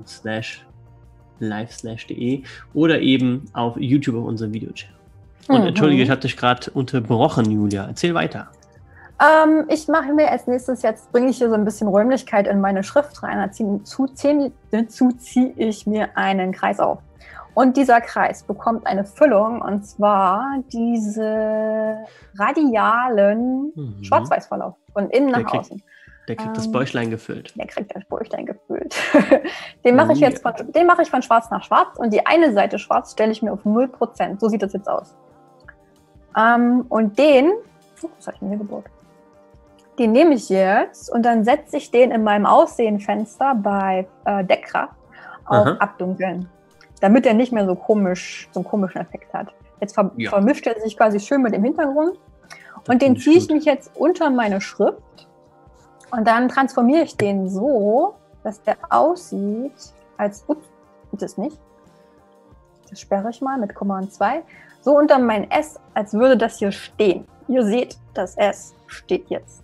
/live/de oder eben auf YouTube auf unserem Video-Channel. Und entschuldige, ich hatte dich gerade unterbrochen, Julia. Erzähl weiter. Ich mache mir als nächstes, jetzt bringe ich hier so ein bisschen Räumlichkeit in meine Schrift rein. Dazu ziehe ich mir einen Kreis auf. Und dieser Kreis bekommt eine Füllung, und zwar diese radialen Schwarz-Weiß-Verlauf von innen nach außen. Der kriegt das Bäuchlein gefüllt. Der kriegt das Bäuchlein gefüllt. Den mache ich jetzt von schwarz nach schwarz, und die eine Seite schwarz stelle ich mir auf 0%. So sieht das jetzt aus. Und was habe ich mir hier gebaut? Den nehme ich jetzt und dann setze ich den in meinem Aussehenfenster bei Deckkraft auf Abdunkeln, damit er nicht mehr so einen komischen Effekt hat. Jetzt vermischt er sich quasi schön mit dem Hintergrund, und den ziehe ich mich jetzt unter meine Schrift, und dann transformiere ich den so, dass der aussieht als, das nicht, das sperre ich mal mit Command 2, so unter mein S, als würde das hier stehen. Ihr seht, das S steht jetzt.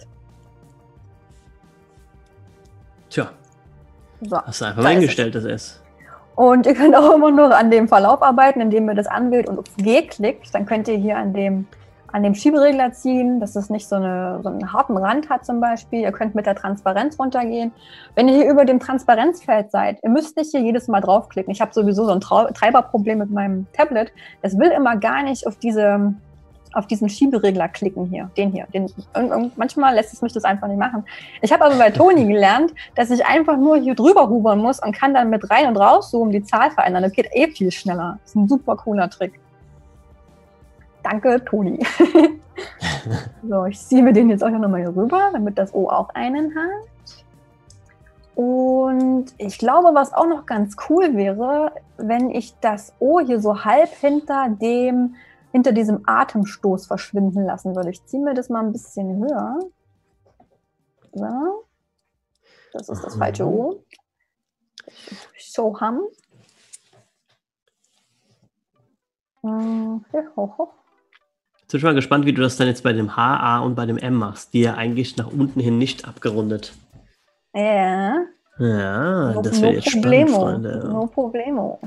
Tja, so, hast du einfach mal eingestellt, das S. Und ihr könnt auch immer nur an dem Verlauf arbeiten, indem ihr das anwählt und auf G klickt. Dann könnt ihr hier an dem Schieberegler ziehen, dass es nicht so einen harten Rand hat zum Beispiel. Ihr könnt mit der Transparenz runtergehen. Wenn ihr hier über dem Transparenzfeld seid, ihr müsst nicht hier jedes Mal draufklicken. Ich habe sowieso so ein Treiberproblem mit meinem Tablet. Es will immer gar nicht auf diesen Schieberegler klicken hier, und manchmal lässt es mich das einfach nicht machen. Ich habe aber bei Toni gelernt, dass ich einfach nur hier drüber hovern muss und kann dann mit rein und rauszoomen die Zahl verändern. Das geht viel schneller. Das ist ein super cooler Trick. Danke, Toni. So, ich ziehe mir den jetzt auch noch mal hier rüber, damit das O auch einen hat. Und ich glaube, was auch noch ganz cool wäre, wenn ich das O hier so halb hinter diesem Atemstoß verschwinden lassen würde. Ich ziehe mir das mal ein bisschen höher. So. Das ist das falsche O. So haben. Hier, hoch. Ich bin schon mal gespannt, wie du das dann jetzt bei dem H, A und bei dem M machst, die ja eigentlich nach unten hin nicht abgerundet. Ja. Ja, das wäre jetzt spannend, Freunde. No problemo.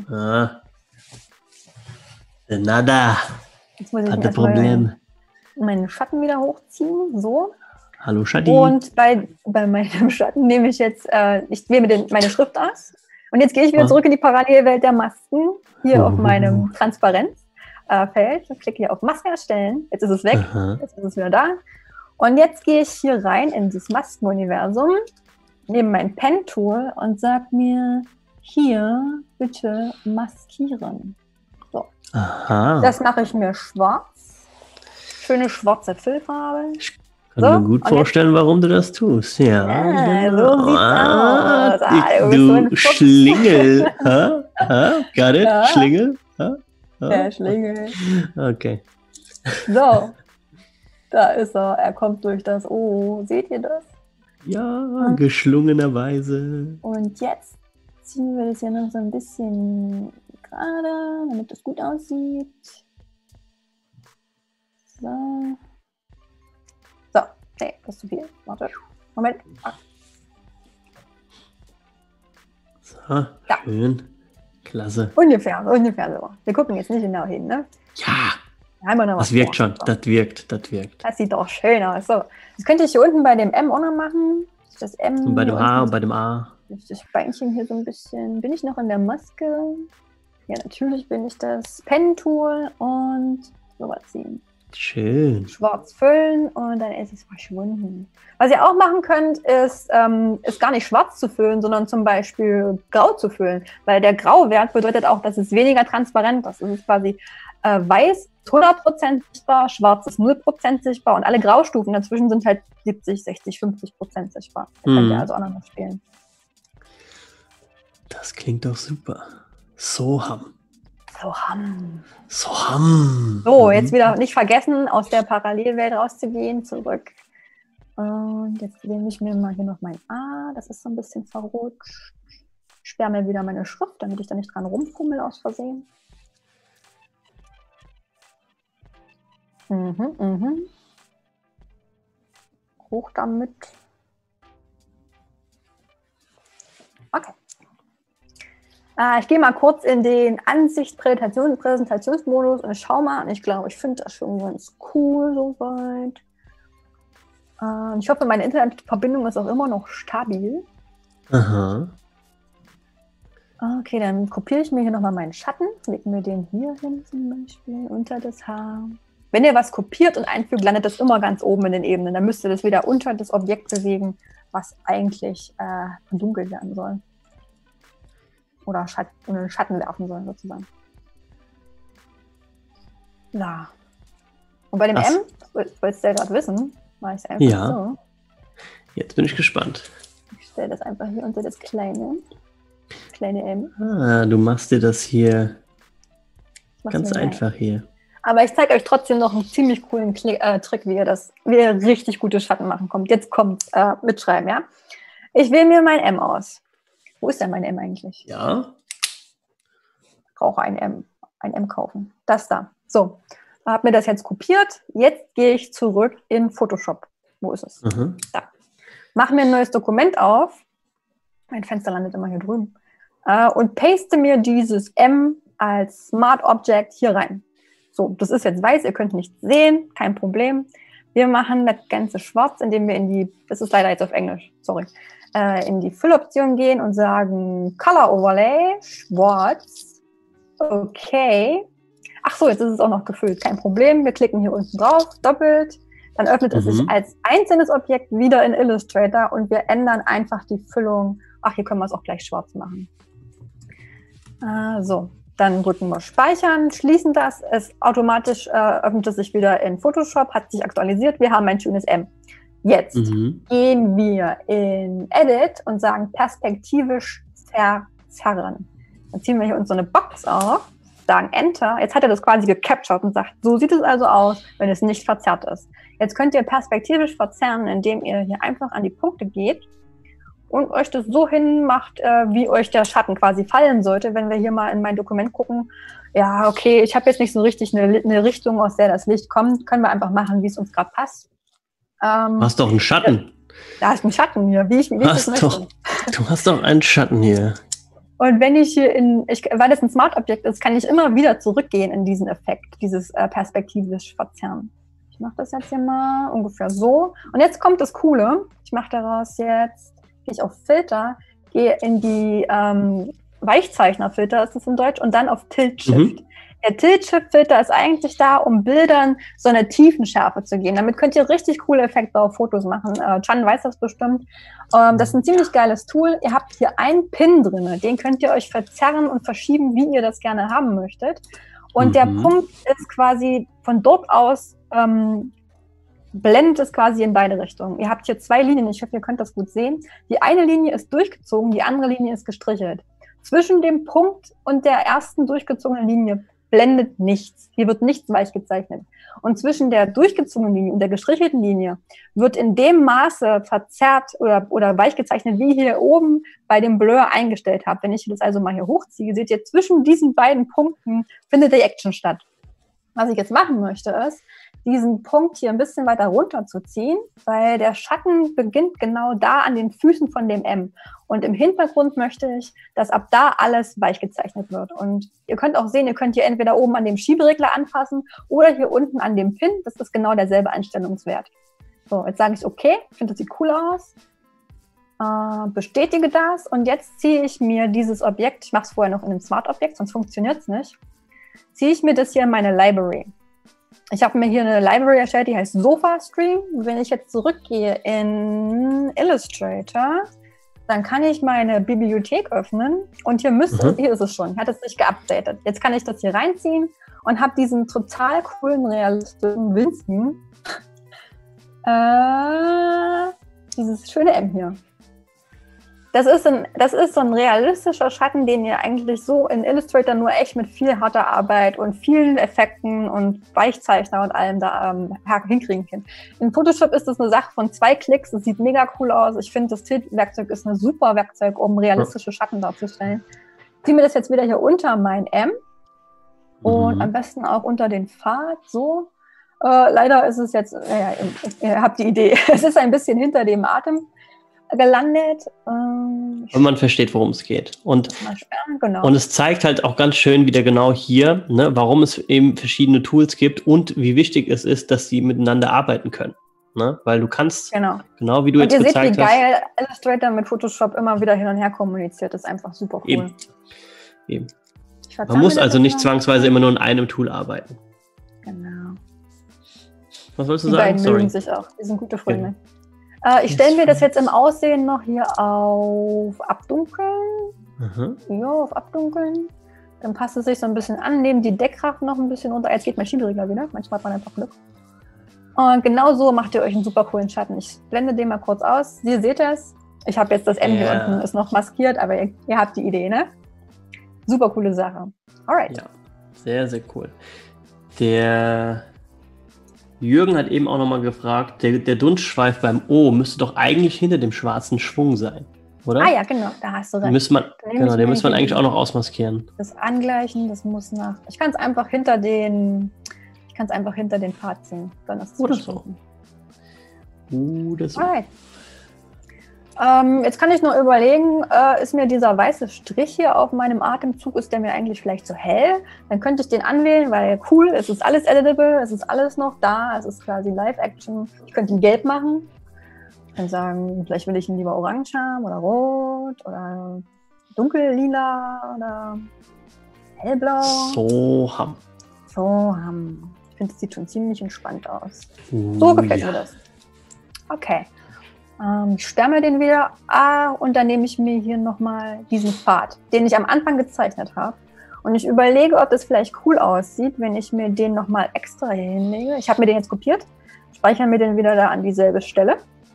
Nada. Jetzt muss ich Hatte Problem. Meinen Schatten wieder hochziehen. So. Hallo Schatti. Und bei meinem Schatten nehme ich jetzt, ich wähle meine Schrift aus. Und jetzt gehe ich wieder zurück in die Parallelwelt der Masken. Hier auf meinem Transparenzfeld. Ich klicke hier auf Maske erstellen. Jetzt ist es weg. Jetzt ist es wieder da. Und jetzt gehe ich hier rein in dieses Maskenuniversum, nehme mein Pen-Tool und sage mir, hier bitte maskieren. So. Aha. Das mache ich mir schwarz. Schöne schwarze Füllfarbe. Ich kann mir gut vorstellen, warum du das tust. Ja, so sieht's aus. Du Schlingel. Got it? Ja. Schlingel? Der Schlingel. Okay. So. Da ist er. Er kommt durch das O. Seht ihr das? Ja, geschlungenerweise. Und jetzt ziehen wir das ja noch so ein bisschen gerade, damit das gut aussieht. So. So. Nee, das ist zu viel. Warte. Moment. So, schön. Klasse. Ungefähr so. Wir gucken jetzt nicht genau hin, ne? Ja. Das wirkt schon. Das wirkt. Das sieht doch schön aus. So. Das könnte ich hier unten bei dem M auch noch machen. Das M. Und bei dem H und bei dem A. Das Beinchen hier so ein bisschen. Bin ich noch in der Maske? Ja, natürlich bin ich das. Pen-Tool und rüber ziehen. Schön. Schwarz füllen und dann ist es verschwunden. Was ihr auch machen könnt, ist gar nicht schwarz zu füllen, sondern zum Beispiel grau zu füllen. Weil der Grauwert bedeutet auch, dass es weniger transparent ist. Es ist quasi Weiß ist 100% sichtbar, schwarz ist 0% sichtbar und alle Graustufen dazwischen sind halt 70, 60, 50% sichtbar. Da könnt ihr also auch noch spielen. Das klingt doch super. Soham. So, jetzt wieder nicht vergessen, aus der Parallelwelt rauszugehen, zurück. Und jetzt nehme ich mir mal hier noch mein A, das ist so ein bisschen verrutscht. Ich sperre mir wieder meine Schrift, damit ich da nicht dran rumfummel aus Versehen. Hoch damit. Okay. Ich gehe mal kurz in den Präsentationsmodus und schau mal. Und ich glaube, ich finde das schon ganz cool soweit. Ich hoffe, meine Internetverbindung ist auch immer noch stabil. Aha. Okay, dann kopiere ich mir hier nochmal meinen Schatten. Legen wir den hier hin zum Beispiel unter das Haar. Wenn ihr was kopiert und einfügt, landet das immer ganz oben in den Ebenen. Dann müsst ihr das wieder unter das Objekt bewegen, was eigentlich dunkel werden soll. Oder einen Schatten werfen soll, sozusagen. Ja. Und bei dem M, wolltest du ja gerade wissen, mache ich es einfach so. Jetzt bin ich gespannt. Ich stelle das einfach hier unter das kleine M. Du machst dir das hier ganz einfach hier. Aber ich zeige euch trotzdem noch einen ziemlich coolen Trick, wie ihr richtig gute Schatten machen könnt. Jetzt kommt mitschreiben, ja? Ich wähle mir mein M aus. Wo ist denn mein M eigentlich? Ja. Ich brauche ein M kaufen. Das da. So, habe mir das jetzt kopiert. Jetzt gehe ich zurück in Photoshop. Wo ist es? Da. Mache mir ein neues Dokument auf. Mein Fenster landet immer hier drüben. Und paste mir dieses M als Smart Object hier rein. So, das ist jetzt weiß, ihr könnt nichts sehen, kein Problem. Wir machen das Ganze schwarz, indem wir das ist leider jetzt auf Englisch, sorry, in die Fülloption gehen und sagen Color Overlay, schwarz, okay. Ach so, jetzt ist es auch noch gefüllt, kein Problem. Wir klicken hier unten drauf, doppelt, dann öffnet es sich als einzelnes Objekt wieder in Illustrator und wir ändern einfach die Füllung. Ach, hier können wir es auch gleich schwarz machen. So. Dann drücken wir Speichern, schließen das. Es automatisch öffnet es sich wieder in Photoshop, hat sich aktualisiert. Wir haben ein schönes M. Jetzt gehen wir in Edit und sagen perspektivisch verzerren. Dann ziehen wir hier uns so eine Box auf, sagen Enter. Jetzt hat er das quasi gecaptured und sagt, so sieht es also aus, wenn es nicht verzerrt ist. Jetzt könnt ihr perspektivisch verzerren, indem ihr hier einfach an die Punkte geht und euch das so hinmacht, wie euch der Schatten quasi fallen sollte. Wenn wir hier mal in mein Dokument gucken, ja, okay, ich habe jetzt nicht so richtig eine Richtung, aus der das Licht kommt, können wir einfach machen, wie es uns gerade passt. Du hast doch einen Schatten. Da ist ein Schatten hier, wie ich das möchte. Du hast doch einen Schatten hier. Und wenn ich hier weil das ein Smart-Objekt ist, kann ich immer wieder zurückgehen in diesen Effekt, dieses perspektivisch Verzerren. Ich mache das jetzt hier mal ungefähr so. Und jetzt kommt das Coole. Ich mache daraus jetzt, gehe ich auf Filter, gehe in die Weichzeichnerfilter, ist das in Deutsch, und dann auf Tilt-Shift. Der Tilt-Shift-Filter ist eigentlich da, um Bildern so eine Tiefenschärfe zu geben. Damit könnt ihr richtig coole Effekte auf Fotos machen. Can weiß das bestimmt. Das ist ein ziemlich geiles Tool. Ihr habt hier einen Pin drin, den könnt ihr euch verzerren und verschieben, wie ihr das gerne haben möchtet. Und der Punkt ist quasi von dort aus blendet es quasi in beide Richtungen. Ihr habt hier zwei Linien, ich hoffe, ihr könnt das gut sehen. Die eine Linie ist durchgezogen, die andere Linie ist gestrichelt. Zwischen dem Punkt und der ersten durchgezogenen Linie blendet nichts. Hier wird nichts weich gezeichnet. Und zwischen der durchgezogenen Linie und der gestrichelten Linie wird in dem Maße verzerrt oder weich gezeichnet, wie ihr hier oben bei dem Blur eingestellt habt. Wenn ich das also mal hier hochziehe, seht ihr, zwischen diesen beiden Punkten findet die Action statt. Was ich jetzt machen möchte, ist, diesen Punkt hier ein bisschen weiter runter zu ziehen, weil der Schatten beginnt genau da an den Füßen von dem M. Und im Hintergrund möchte ich, dass ab da alles weich gezeichnet wird. Und ihr könnt auch sehen, ihr könnt hier entweder oben an dem Schieberegler anfassen oder hier unten an dem Pin. Das ist genau derselbe Einstellungswert. So, jetzt sage ich okay, ich finde, das sieht cool aus. Bestätige das und jetzt ziehe ich mir dieses Objekt, ich mache es vorher noch in einem Smart-Objekt, sonst funktioniert es nicht, ziehe ich mir das hier in meine Library. Ich habe mir hier eine Library erstellt, die heißt SofaStream. Wenn ich jetzt zurückgehe in Illustrator, dann kann ich meine Bibliothek öffnen und hier ist es schon. Ich hatte es nicht geupdatet. Jetzt kann ich das hier reinziehen und habe diesen total coolen, realistischen Winzen. Dieses schöne M hier. Das ist so ein realistischer Schatten, den ihr eigentlich so in Illustrator nur echt mit viel harter Arbeit und vielen Effekten und Weichzeichner und allem da hinkriegen könnt. In Photoshop ist das eine Sache von 2 Klicks. Es sieht mega cool aus. Ich finde, das Tintwerkzeug ist ein super Werkzeug, um realistische Schatten darzustellen. Ich ziehe mir das jetzt wieder hier unter mein M und am besten auch unter den Pfad, so. Leider ist es jetzt, ihr habt die Idee, es ist ein bisschen hinter dem Atem gelandet. Und man versteht, worum es geht. Und genau. Und es zeigt halt auch ganz schön wieder genau hier, ne, warum es eben verschiedene Tools gibt und wie wichtig es ist, dass sie miteinander arbeiten können. Ne? Weil du kannst, genau wie du und jetzt gezeigt hast. Ihr seht, wie hast, geil Illustrator mit Photoshop immer wieder hin und her kommuniziert. Das ist einfach super cool. Eben. Man muss also nicht zwangsweise immer nur in einem Tool arbeiten. Genau. Was wolltest du die sagen? Beiden mögen sich auch. Die sind gute Freunde. Ich stelle mir das jetzt im Aussehen noch hier auf Abdunkeln. Ja, auf Abdunkeln. Dann passt es sich so ein bisschen an. Nehmen die Deckkraft noch ein bisschen runter. Jetzt geht mein Schieberegler wieder. Manchmal hat man einfach Glück. Und genau so macht ihr euch einen super coolen Schatten. Ich blende den mal kurz aus. Ihr seht das. Ich habe jetzt das M hier unten, ist noch maskiert, aber ihr habt die Idee, ne? Super coole Sache. Alright. Ja, sehr, sehr cool. Der Jürgen hat eben auch nochmal gefragt, der Dunstschweif beim O müsste doch eigentlich hinter dem schwarzen Schwung sein, oder? Ah ja, genau, da hast du recht. Den müsste man eigentlich auch noch ausmaskieren. Das Angleichen, das muss nach... Ich kann es einfach hinter den Pfad ziehen. Dann ist es oder so. Oder so. Alright. Jetzt kann ich nur überlegen, ist mir dieser weiße Strich hier auf meinem Atemzug, ist der mir eigentlich vielleicht zu hell? Dann könnte ich den anwählen, weil cool, es ist alles editable, es ist alles noch da, es ist quasi Live-Action. Ich könnte ihn gelb machen. Ich kann sagen, vielleicht will ich ihn lieber orange haben oder rot oder dunkellila oder hellblau. So haben. Ich finde, es sieht schon ziemlich entspannt aus. So gefällt mir das. Okay. Ich sperre den wieder. Und dann nehme ich mir hier nochmal diesen Pfad, den ich am Anfang gezeichnet habe. Und ich überlege, ob das vielleicht cool aussieht, wenn ich mir den nochmal extra hier hinlege. Ich habe mir den jetzt kopiert. Speichere mir den wieder da an dieselbe Stelle.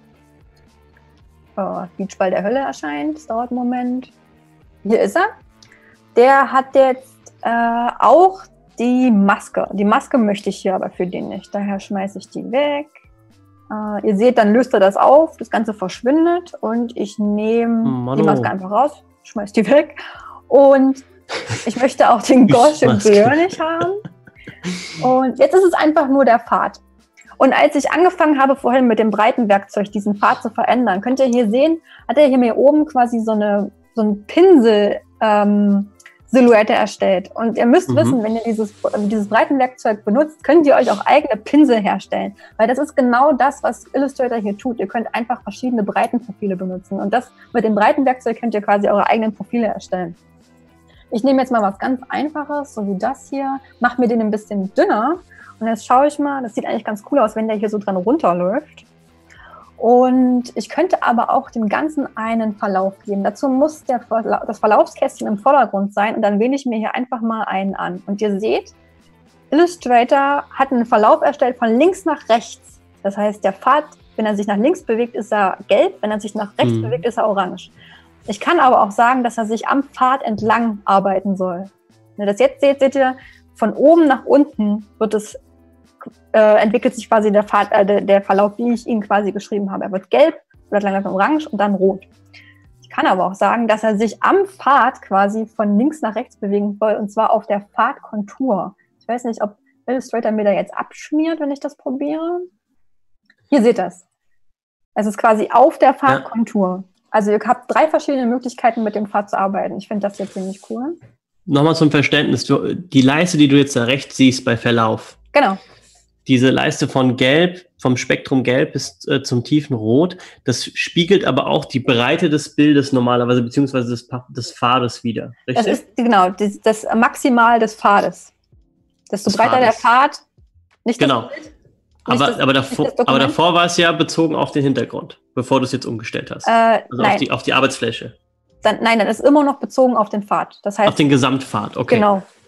Beachball der Hölle erscheint. Das dauert einen Moment. Hier ist er. Der hat jetzt auch die Maske. Die Maske möchte ich hier aber für den nicht. Daher schmeiße ich die weg. Ihr seht, dann löst er das auf, das Ganze verschwindet und ich nehme die Maske einfach raus, schmeiß die weg und ich möchte auch den Gaussian Blur nicht haben. Und jetzt ist es einfach nur der Pfad. Und als ich angefangen habe, vorhin mit dem breiten Werkzeug diesen Pfad zu verändern, könnt ihr hier sehen, hat er hier oben quasi so ein Pinsel Silhouette erstellt. Und ihr müsst wissen, wenn ihr dieses Breitenwerkzeug benutzt, könnt ihr euch auch eigene Pinsel herstellen. Weil das ist genau das, was Illustrator hier tut. Ihr könnt einfach verschiedene Breitenprofile benutzen. Und das mit dem Breitenwerkzeug könnt ihr quasi eure eigenen Profile erstellen. Ich nehme jetzt mal was ganz Einfaches, so wie das hier, mache mir den ein bisschen dünner. Und jetzt schaue ich mal, das sieht eigentlich ganz cool aus, wenn der hier so dran runterläuft. Und ich könnte aber auch dem Ganzen einen Verlauf geben. Dazu muss das Verlaufskästchen im Vordergrund sein und dann wähle ich mir hier einfach mal einen an. Und ihr seht, Illustrator hat einen Verlauf erstellt von links nach rechts. Das heißt, der Pfad, wenn er sich nach links bewegt, ist er gelb, wenn er sich nach rechts bewegt, ist er orange. Ich kann aber auch sagen, dass er sich am Pfad entlang arbeiten soll. Wenn ihr das jetzt seht ihr, von oben nach unten entwickelt sich quasi der Verlauf, wie ich ihn quasi geschrieben habe. Er wird gelb, wird langsam orange und dann rot. Ich kann aber auch sagen, dass er sich am Pfad quasi von links nach rechts bewegen soll, und zwar auf der Pfadkontur. Ich weiß nicht, ob Illustrator mir da jetzt abschmiert, wenn ich das probiere. Hier seht ihr es. Es ist quasi auf der Pfadkontur. Also ihr habt 3 verschiedene Möglichkeiten, mit dem Pfad zu arbeiten. Ich finde das jetzt ziemlich cool. Nochmal zum Verständnis. Die Leiste, die du jetzt da rechts siehst bei Verlauf. Genau. Diese Leiste von Gelb, vom Spektrum Gelb bis zum tiefen Rot, das spiegelt aber auch die Breite des Bildes normalerweise, beziehungsweise des Pfades wider. Richtig? Das ist genau das Maximal des Pfades. Desto breiter der Pfad, nicht das Bild. Aber davor war es ja bezogen auf den Hintergrund, bevor du es jetzt umgestellt hast. Also auf die Arbeitsfläche. Dann ist immer noch bezogen auf den Pfad. Das heißt, auf den Gesamtpfad, okay. Genau.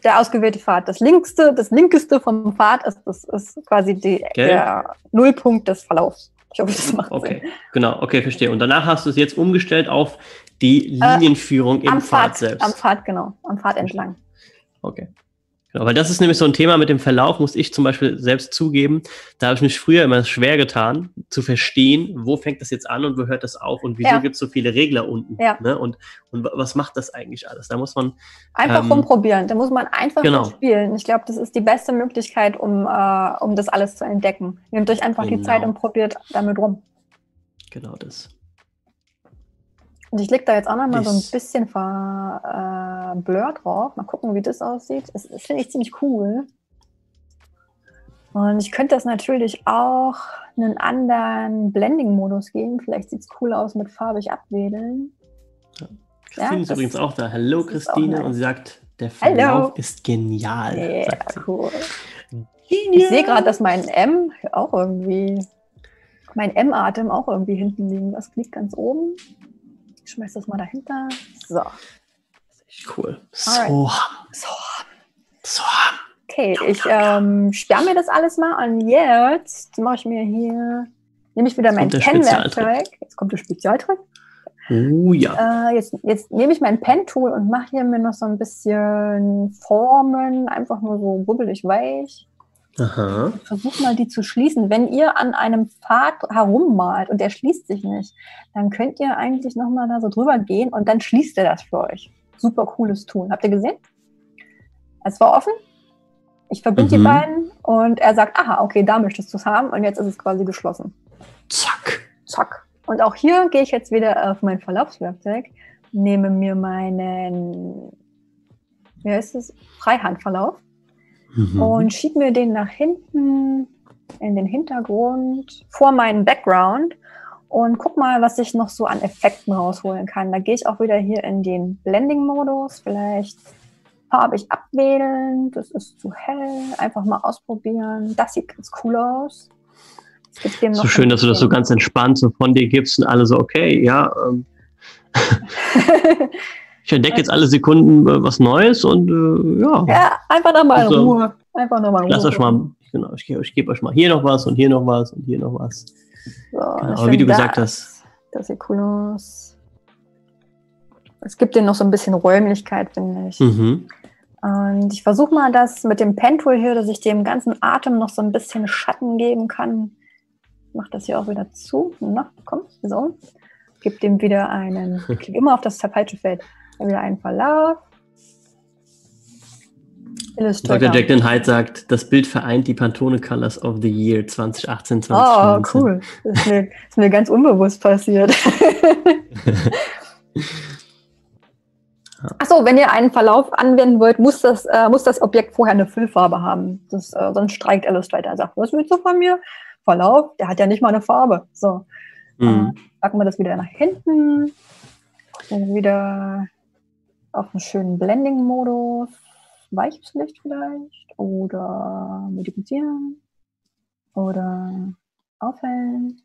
der ausgewählte Pfad. Das linkeste vom Pfad ist quasi der Nullpunkt des Verlaufs. Ich hoffe, das macht Sinn. Genau, okay, verstehe. Und danach hast du es jetzt umgestellt auf die Linienführung im Pfad selbst. Am Pfad, genau. Am Pfad entlang. Okay. Genau, weil das ist nämlich so ein Thema mit dem Verlauf, muss ich zum Beispiel selbst zugeben. Da habe ich mich früher immer schwer getan, zu verstehen, wo fängt das jetzt an und wo hört das auf und wieso gibt es so viele Regler unten. Ja. Ne? Und was macht das eigentlich alles? Da muss man einfach rumprobieren. Da muss man einfach spielen. Ich glaube, das ist die beste Möglichkeit, um das alles zu entdecken. Nehmt euch einfach die Zeit und probiert damit rum. Genau das. Und ich lege da jetzt auch noch mal so ein bisschen Blur drauf. Mal gucken, wie das aussieht. Das finde ich ziemlich cool. Und ich könnte das natürlich auch einen anderen Blending-Modus geben. Vielleicht sieht es cool aus mit farbig abwedeln. Ja. Christine ist übrigens auch da. Hallo Christine. Und sie sagt, der Verlauf ist genial. Ja, cool. Ich sehe gerade, dass mein M-Atem auch irgendwie hinten liegt. Das liegt ganz oben. Ich schmeiß das mal dahinter. So. Das ist echt cool. So. Okay, ich sperre mir das alles mal und jetzt mache ich mir hier, nehme ich wieder mein Pen-Werkzeug. Jetzt kommt der Spezialtrick. Oh ja. Jetzt nehme ich mein Pen-Tool und mache hier mir noch so ein bisschen Formen, einfach nur so bubbelig weich. Aha. Versucht mal, die zu schließen. Wenn ihr an einem Pfad herummalt und der schließt sich nicht, dann könnt ihr eigentlich nochmal da so drüber gehen und dann schließt er das für euch. Super cooles Tool. Habt ihr gesehen? Es war offen. Ich verbinde die beiden und er sagt, aha, okay, da möchtest du es haben und jetzt ist es quasi geschlossen. Zack. Und auch hier gehe ich jetzt wieder auf mein Verlaufswerkzeug, nehme mir meinen, Freihandverlauf. Und schiebe mir den nach hinten in den Hintergrund vor meinen Background und guck mal, was ich noch so an Effekten rausholen kann. Da gehe ich auch wieder hier in den Blending-Modus, vielleicht farbig abwählen, das ist zu hell, einfach mal ausprobieren. Das sieht ganz cool aus. So schön, dass du das so ganz entspannt so von dir gibst und alle so, okay, ja, ich entdecke jetzt alle Sekunden was Neues und ja. Ja, einfach nochmal in Ruhe. Lass euch mal, genau, ich gebe euch mal hier noch was und hier noch was und hier noch was. So, aber wie du gesagt hast. Das sieht cool aus. Es gibt denen noch so ein bisschen Räumlichkeit, finde ich. Und ich versuche mal das mit dem Pen-Tool hier, dass ich dem ganzen Atem noch so ein bisschen Schatten geben kann. Ich mache das hier auch wieder zu. Na, komm, so. Gib dem wieder einen, ich klicke immer auf das falsche Feld. Wieder einen Verlauf. Dr. Jacqueline Hyde sagt, das Bild vereint die Pantone Colors of the Year 2018, 2019. Oh, cool. Das ist mir ganz unbewusst passiert. Achso, wenn ihr einen Verlauf anwenden wollt, muss das Objekt vorher eine Füllfarbe haben. Sonst streikt Illustrator. Er sagt, was willst du von mir? Verlauf, der hat ja nicht mal eine Farbe. So. Packen wir das wieder nach hinten. Und wieder auf einen schönen Blending-Modus. Weiches Licht vielleicht. Oder modifizieren. Oder aufhellen.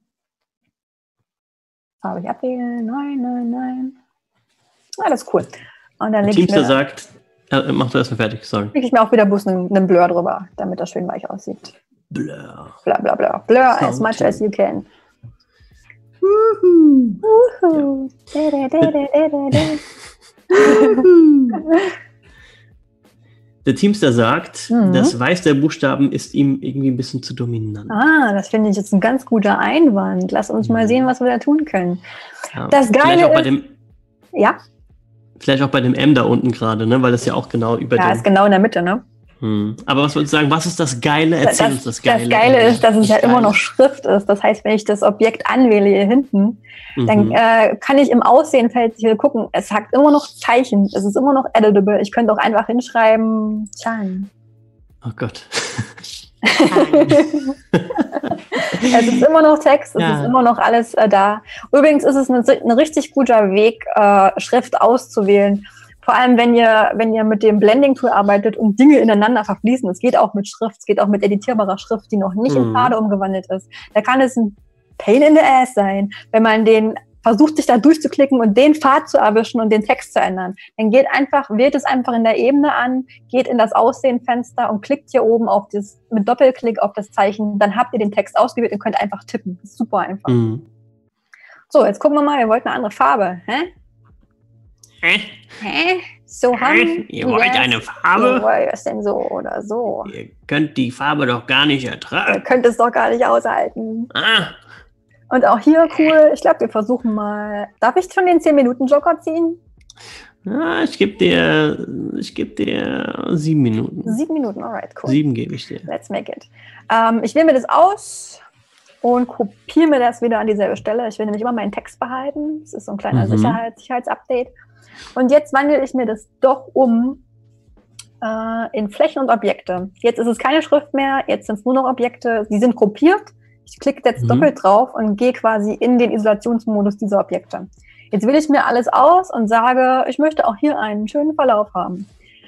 Farbig abwählen. Nein. Alles cool. Und dann lege ich mir... sagt, mach du erstmal fertig, sorry. Lege ich mir auch wieder bloß einen Blur drüber, damit das schön weich aussieht. Blur. Bla bla bla. Blur as much as you can. Der Teamster sagt, das Weiß der Buchstaben ist ihm irgendwie ein bisschen zu dominant. Das finde ich jetzt ein ganz guter Einwand. Lass uns mal sehen, was wir da tun können. Ja, das Geile ist... Vielleicht auch bei dem M da unten gerade, ne? Weil das ja auch genau über Ja, ist genau in der Mitte, ne? Aber was würdest du sagen, was ist das Geile? Erzähl uns das Geile. Das Geile ist, dass es ja immer noch Schrift ist. Das heißt, wenn ich das Objekt anwähle hier hinten, dann kann ich im Aussehen-Feld hier gucken, es hat immer noch Zeichen, es ist immer noch editable. Ich könnte auch einfach hinschreiben, Zahlen. Oh Gott. Es ist immer noch Text, es ist immer noch alles da. Übrigens ist es ein richtig guter Weg, Schrift auszuwählen. Vor allem, wenn ihr mit dem Blending-Tool arbeitet und Dinge ineinander verfließen. Es geht auch mit Schrift, es geht auch mit editierbarer Schrift, die noch nicht in Farbe umgewandelt ist. Da kann es ein Pain in the Ass sein, wenn man den versucht sich da durchzuklicken und den Pfad zu erwischen und den Text zu ändern. Dann wählt es einfach in der Ebene an, geht in das Aussehen-Fenster und klickt hier oben mit Doppelklick auf das Zeichen. Dann habt ihr den Text ausgewählt und könnt einfach tippen. Das ist super einfach. Mhm. So, jetzt gucken wir mal, wir wollten eine andere Farbe. Hä? So haben ihr wollt eine Farbe? Was denn so oder so? Ihr könnt die Farbe doch gar nicht ertragen. Ihr könnt es doch gar nicht aushalten. Und auch hier cool, ich glaube, wir versuchen mal. Darf ich schon den 10-Minuten-Joker ziehen? Ja, ich gebe dir 7 Minuten. 7 Minuten, alright, cool. 7 gebe ich dir. Let's make it. Ich wähle mir das aus und kopiere mir das wieder an dieselbe Stelle. Ich will nämlich immer meinen Text behalten. Das ist so ein kleiner Sicherheitsupdate. Und jetzt wandle ich mir das doch um in Flächen und Objekte. Jetzt ist es keine Schrift mehr, jetzt sind es nur noch Objekte. Die sind gruppiert. Ich klicke jetzt doppelt drauf und gehe quasi in den Isolationsmodus dieser Objekte. Jetzt wähle ich mir alles aus und sage, ich möchte auch hier einen schönen Verlauf haben.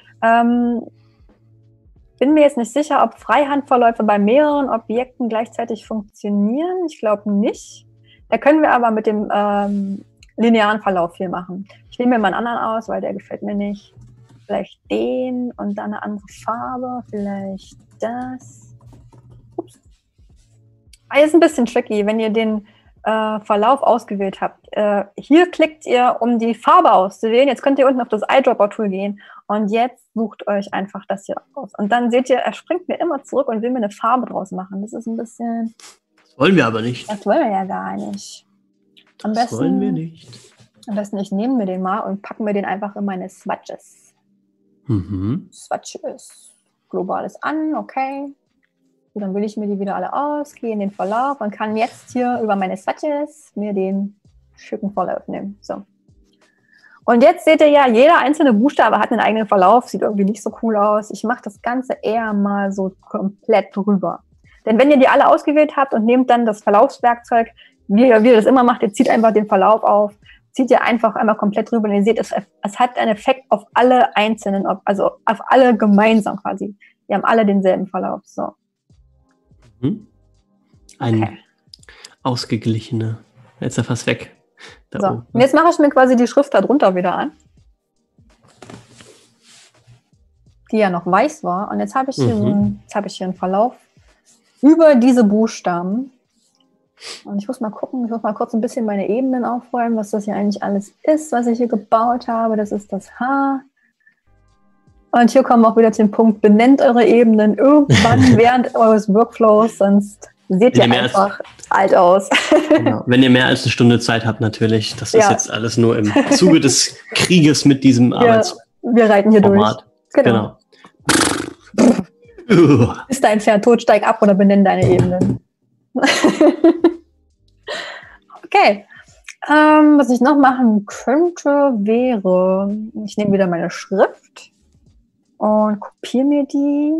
Bin mir jetzt nicht sicher, ob Freihandverläufe bei mehreren Objekten gleichzeitig funktionieren. Ich glaube nicht. Da können wir aber mit dem linearen Verlauf viel machen. Ich wähle mir mal einen anderen aus, weil der gefällt mir nicht. Vielleicht den und dann eine andere Farbe. Vielleicht das. Ups. Das ist ein bisschen tricky, wenn ihr den Verlauf ausgewählt habt. Hier klickt ihr, um die Farbe auszuwählen. Jetzt könnt ihr unten auf das Eyedropper-Tool gehen und jetzt sucht euch einfach das hier aus. Und dann seht ihr, er springt mir immer zurück und will mir eine Farbe draus machen. Das ist ein bisschen... Das wollen wir aber nicht. Das wollen wir ja gar nicht. Das wollen wir nicht. Am besten, ich nehme mir den mal und packe mir den einfach in meine Swatches. Swatches. Globales an, okay. So, dann wähle ich mir die wieder alle aus, gehe in den Verlauf und kann jetzt hier über meine Swatches mir den schicken Verlauf nehmen. So. Und jetzt seht ihr ja, jeder einzelne Buchstabe hat einen eigenen Verlauf, sieht irgendwie nicht so cool aus. Ich mache das Ganze eher mal so komplett drüber. Denn wenn ihr die alle ausgewählt habt und nehmt dann das Verlaufswerkzeug, wie ihr das immer macht, ihr zieht einfach den Verlauf auf, zieht ihr einfach einmal komplett drüber und ihr seht, es hat einen Effekt auf alle einzelnen, also auf alle gemeinsam quasi. Die haben alle denselben Verlauf. So. Ein ausgeglichener. Jetzt ist er fast weg. So. Und jetzt mache ich mir quasi die Schrift darunter wieder an. Die ja noch weiß war. Und jetzt habe ich hier hier einen Verlauf über diese Buchstaben. Und ich muss mal gucken, ich muss mal kurz ein bisschen meine Ebenen aufräumen, was das hier eigentlich alles ist, was ich hier gebaut habe. Das ist das H. Und hier kommen wir auch wieder zu dem Punkt, benennt eure Ebenen irgendwann während eures Workflows, sonst seht ihr einfach alt aus. Genau. Wenn ihr mehr als eine Stunde Zeit habt, natürlich. Das ist jetzt alles nur im Zuge des Krieges mit diesem Arbeitsformat. Wir reiten hier durch. Genau. Ist dein Pferd tot, steig ab oder benenn deine Ebenen. Okay. Was ich noch machen könnte, wäre, ich nehme wieder meine Schrift und kopiere mir die.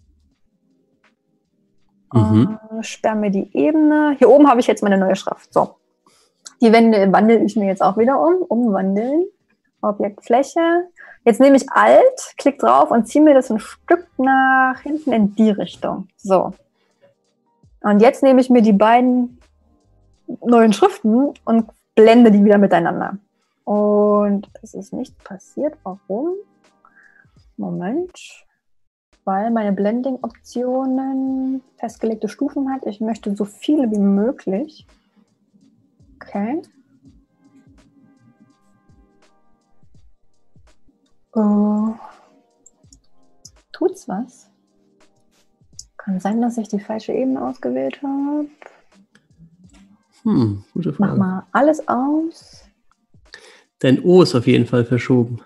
Sperre mir die Ebene. Hier oben habe ich jetzt meine neue Schrift. So. Die wandle ich mir jetzt auch wieder um. Umwandeln. Objektfläche. Jetzt nehme ich Alt, klick drauf und ziehe mir das ein Stück nach hinten in die Richtung. So. Und jetzt nehme ich mir die beiden neuen Schriften und blende die wieder miteinander. Und es ist nicht passiert. Warum? Moment. Weil meine Blending-Optionen festgelegte Stufen hat. Ich möchte so viele wie möglich. Okay. Tut's was? Kann sein, dass ich die falsche Ebene ausgewählt habe. Gute Frage. Mach mal alles aus. Dein O ist auf jeden Fall verschoben.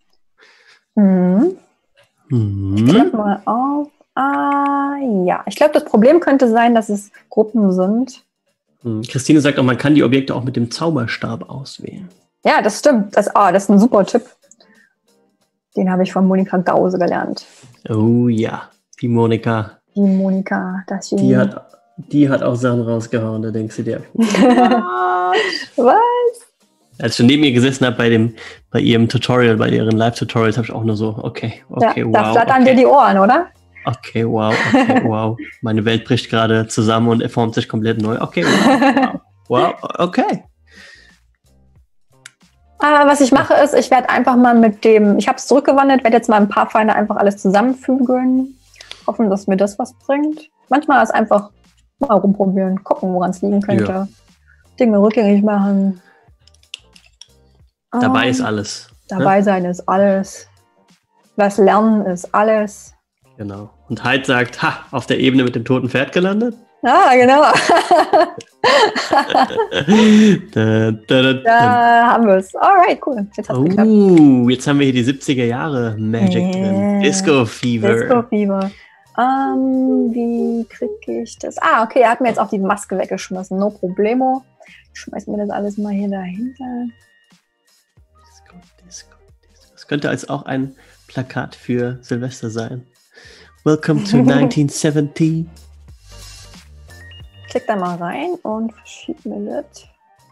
Ich klappe mal auf. Ja. Ich glaube, das Problem könnte sein, dass es Gruppen sind. Christine sagt auch, man kann die Objekte auch mit dem Zauberstab auswählen. Ja, das stimmt. Das ist ein super Tipp. Den habe ich von Monika Gause gelernt. Oh ja, die Monika. Die Monika, das die hat auch Sachen rausgehauen, da denkst du dir. Was? Als ich schon neben ihr gesessen habe bei ihrem Tutorial, bei ihren Live-Tutorials, habe ich auch nur so, okay, wow. Da flattern dir die Ohren, oder? Okay, wow. Meine Welt bricht gerade zusammen und er formt sich komplett neu. Okay, wow, okay. Was ich mache ist, ich werde einfach mal ich habe es zurückgewandelt, werde jetzt mal ein paar Feinde einfach alles zusammenfügen. Hoffen, dass mir das was bringt. Manchmal ist einfach mal rumprobieren, gucken, woran es liegen könnte. Ja. Dinge rückgängig machen. Dabei ist alles. Dabei sein ist alles. Was lernen ist alles. Genau. Und Hyde sagt, auf der Ebene mit dem toten Pferd gelandet? Ah, genau. Da haben wir es. Alright, cool. Jetzt hat's geklappt. Jetzt haben wir hier die 70er Jahre Magic drin. Disco Fever. Disco Fever. Wie kriege ich das? Okay, er hat mir jetzt auch die Maske weggeschmissen. No problemo. Ich schmeiß mir das alles mal hier dahinter. Disco. Das könnte als auch ein Plakat für Silvester sein. Welcome to 1970. Klick da mal rein und verschiebe mir das.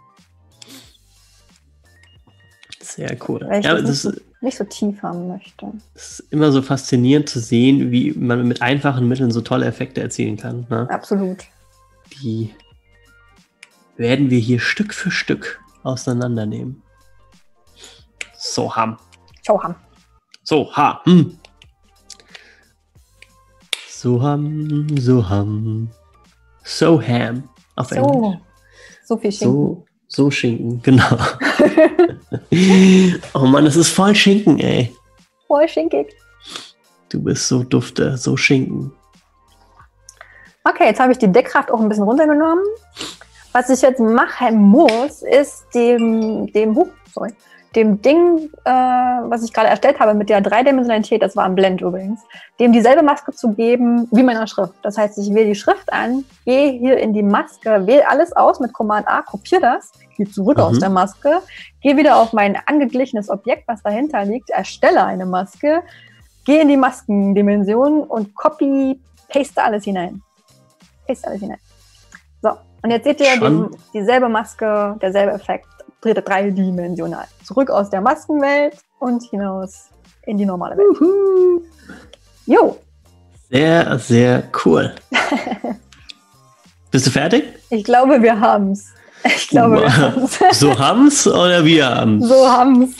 Sehr cool. Weil ich das nicht so tief haben möchte. Es ist immer so faszinierend zu sehen, wie man mit einfachen Mitteln so tolle Effekte erzielen kann. Ne? Absolut. Die werden wir hier Stück für Stück auseinandernehmen. Soham. Soham. Soham auf Englisch. So viel Schinken. So Schinken, genau. Oh Mann, das ist voll Schinken, ey. Voll schinkig. Du bist so dufte, so Schinken. Okay, jetzt habe ich die Deckkraft auch ein bisschen runtergenommen. Was ich jetzt machen muss, ist dem Ding, was ich gerade erstellt habe mit der Dreidimensionalität, das war ein Blend übrigens, dem dieselbe Maske zu geben wie meiner Schrift. Das heißt, ich wähle die Schrift an, gehe hier in die Maske, wähle alles aus mit Command A, kopiere das, gehe zurück aus der Maske, gehe wieder auf mein angeglichenes Objekt, was dahinter liegt, erstelle eine Maske, gehe in die Maskendimension und paste alles hinein. So, und jetzt seht ihr dieselbe Maske, derselbe Effekt. Dreidimensional. Zurück aus der Maskenwelt und hinaus in die normale Welt. Jo. Sehr, sehr cool. Bist du fertig? Ich glaube, wir haben's. So haben's oder wir haben's? So haben's.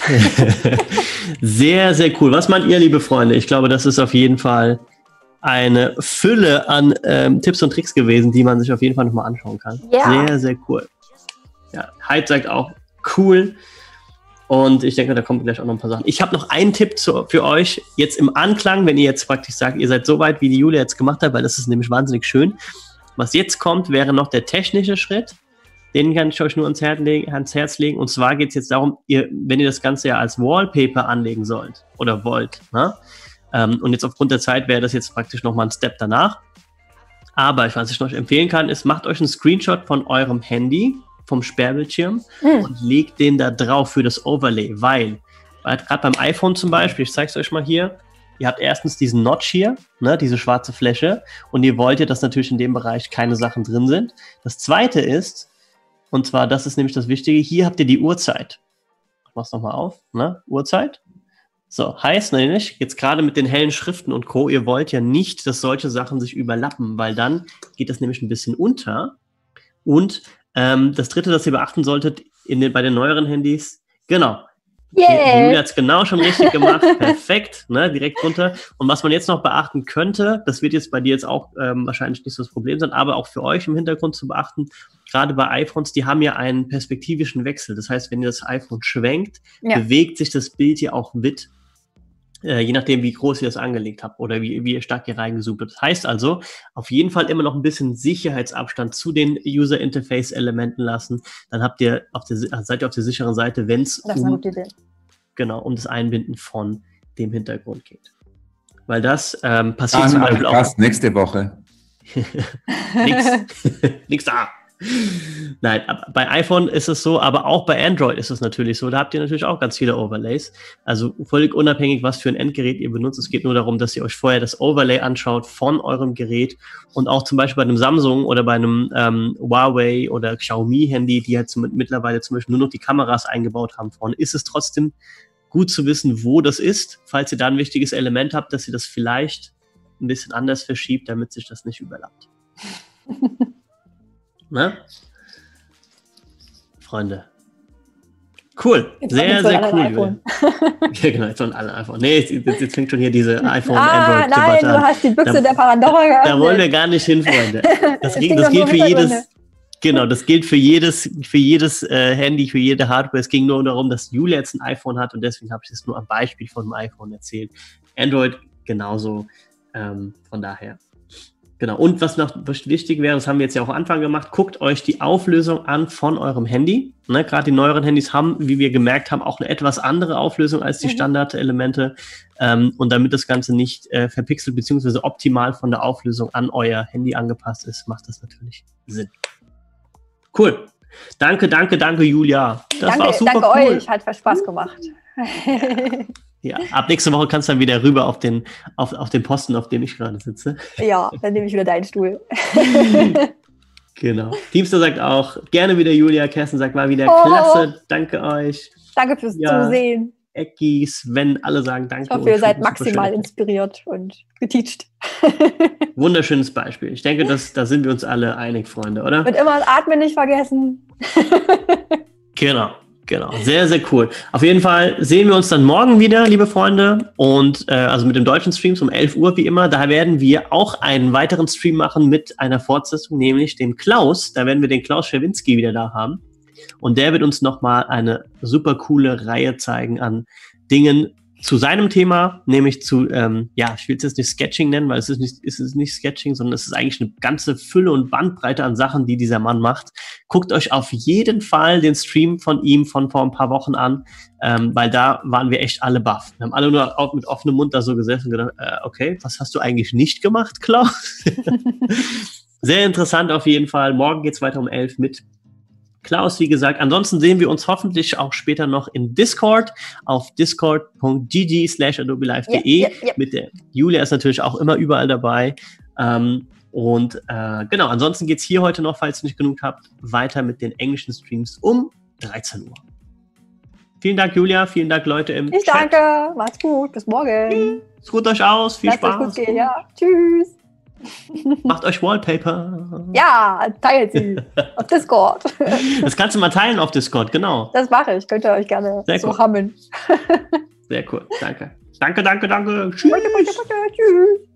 Sehr, sehr cool. Was meint ihr, liebe Freunde? Ich glaube, das ist auf jeden Fall eine Fülle an Tipps und Tricks gewesen, die man sich auf jeden Fall nochmal anschauen kann. Ja. Sehr, sehr cool. Ja, Hyde sagt auch, cool. Und ich denke, da kommen gleich auch noch ein paar Sachen. Ich habe noch einen Tipp für euch, jetzt im Anklang, wenn ihr jetzt praktisch sagt, ihr seid so weit, wie die Julia jetzt gemacht hat, weil das ist nämlich wahnsinnig schön. Was jetzt kommt, wäre noch der technische Schritt. Den kann ich euch nur ans Herz legen. Und zwar geht es jetzt darum, wenn ihr das Ganze ja als Wallpaper anlegen sollt oder wollt. Ne? Und jetzt aufgrund der Zeit wäre das jetzt praktisch nochmal ein Step danach. Aber was ich euch empfehlen kann, ist, macht euch einen Screenshot von eurem Handy, vom Sperrbildschirm und legt den da drauf für das Overlay, weil gerade beim iPhone zum Beispiel, ich zeige es euch mal hier, ihr habt erstens diesen Notch hier, ne, diese schwarze Fläche, und ihr wollt ja, dass natürlich in dem Bereich keine Sachen drin sind. Das zweite ist, und zwar, das ist nämlich das Wichtige, hier habt ihr die Uhrzeit. Ich mach's nochmal auf, ne, Uhrzeit. So, heißt nämlich, jetzt gerade mit den hellen Schriften und Co., ihr wollt ja nicht, dass solche Sachen sich überlappen, weil dann geht das nämlich ein bisschen unter. Und das dritte, das ihr beachten solltet bei den neueren Handys, genau. Yeah. Julia hat es genau schon richtig gemacht. Perfekt, ne, direkt runter. Und was man jetzt noch beachten könnte, das wird jetzt bei dir jetzt auch wahrscheinlich nicht so das Problem sein, aber auch für euch im Hintergrund zu beachten, gerade bei iPhones, die haben ja einen perspektivischen Wechsel. Das heißt, wenn ihr das iPhone schwenkt, bewegt sich das Bild ja auch mit. Je nachdem, wie groß ihr das angelegt habt oder wie stark ihr reingezoomt habt. Das heißt also, auf jeden Fall immer noch ein bisschen Sicherheitsabstand zu den User-Interface-Elementen lassen. Dann seid ihr auf der sicheren Seite, wenn es um das Einbinden von dem Hintergrund geht. Weil das passiert zum Beispiel auch. Nächste Woche. Nix da. Nein, bei iPhone ist es so, aber auch bei Android ist es natürlich so. Da habt ihr natürlich auch ganz viele Overlays. Also völlig unabhängig, was für ein Endgerät ihr benutzt. Es geht nur darum, dass ihr euch vorher das Overlay anschaut von eurem Gerät und auch zum Beispiel bei einem Samsung oder bei einem Huawei oder Xiaomi-Handy, die halt mittlerweile zum Beispiel nur noch die Kameras eingebaut haben vorne, ist es trotzdem gut zu wissen, wo das ist, falls ihr da ein wichtiges Element habt, dass ihr das vielleicht ein bisschen anders verschiebt, damit sich das nicht überlappt. Ne? Freunde, Cool, Jetzt sehr, sollen sehr alle cool. ein iPhone. Ja, genau, jetzt sollen alle iPhone. Nee, jetzt fängt schon hier diese Nein, iPhone-Android-Debatte du an. hast die Büchse Da- der Pandora geöffnet. Da wollen wir gar nicht hin, Freunde. Das Es ging gilt doch nur um für Hintergründe. jedes, genau, das gilt für jedes Handy, für jede Hardware. Es ging nur darum, dass Julia jetzt ein iPhone hat und deswegen habe ich das nur am Beispiel von dem iPhone erzählt. Android genauso, von daher. Genau, und was noch wichtig wäre, das haben wir jetzt ja auch am Anfang gemacht, guckt euch die Auflösung an von eurem Handy. Ne, gerade die neueren Handys haben, wie wir gemerkt haben, auch eine etwas andere Auflösung als die Standardelemente. Und damit das Ganze nicht verpixelt bzw. optimal von der Auflösung an euer Handy angepasst ist, macht das natürlich Sinn. Cool. Danke, Julia. Das war super danke cool. euch, hat Spaß gemacht. Ja, ab nächste Woche kannst du dann wieder rüber auf den Posten, auf dem ich gerade sitze. Ja, dann nehme ich wieder deinen Stuhl. Genau. Teamster sagt auch, gerne wieder Julia. Kerstin sagt mal wieder, klasse, danke euch. Danke fürs Zusehen. Ecki, Sven, alle sagen danke. Ich hoffe, ihr seid maximal inspiriert und geteacht. Wunderschönes Beispiel. Ich denke, da sind wir uns alle einig, Freunde, oder? Und immer das Atmen nicht vergessen. Genau. Sehr, sehr cool. Auf jeden Fall sehen wir uns dann morgen wieder, liebe Freunde. Und also mit dem deutschen Streams um 11 Uhr wie immer. Da werden wir auch einen weiteren Stream machen mit einer Fortsetzung, nämlich dem Klaus. Da werden wir den Klaus Schawinski wieder da haben. Und der wird uns nochmal eine super coole Reihe zeigen an Dingen zu seinem Thema, nämlich zu, ich will es jetzt nicht Sketching nennen, weil es ist nicht Sketching, sondern es ist eigentlich eine ganze Fülle und Bandbreite an Sachen, die dieser Mann macht. Guckt euch auf jeden Fall den Stream von ihm von vor ein paar Wochen an, weil da waren wir echt alle baff. Wir haben alle nur mit offenem Mund da so gesessen und gedacht, okay, was hast du eigentlich nicht gemacht, Klaus? Sehr interessant auf jeden Fall. Morgen geht's weiter um 11 mit Klaus, wie gesagt. Ansonsten sehen wir uns hoffentlich auch später noch in Discord auf discord.gg/adobelive.de. Ja. Mit der Julia ist natürlich auch immer überall dabei. Genau, ansonsten geht's hier heute noch, falls ihr nicht genug habt, weiter mit den englischen Streams um 13 Uhr. Vielen Dank, Julia. Vielen Dank, Leute im Ich Chat. danke. Macht's gut. Bis morgen. Ruht euch aus. Viel Lasst euch Spaß. gut gehen. Ja. Tschüss. Macht euch Wallpaper. Ja, teilt sie auf Discord. Das kannst du mal teilen auf Discord, genau. Das mache ich. Könnt ihr euch gerne Sehr so cool. hammeln. Sehr cool. Danke. Danke. Tschüss. Tschüss.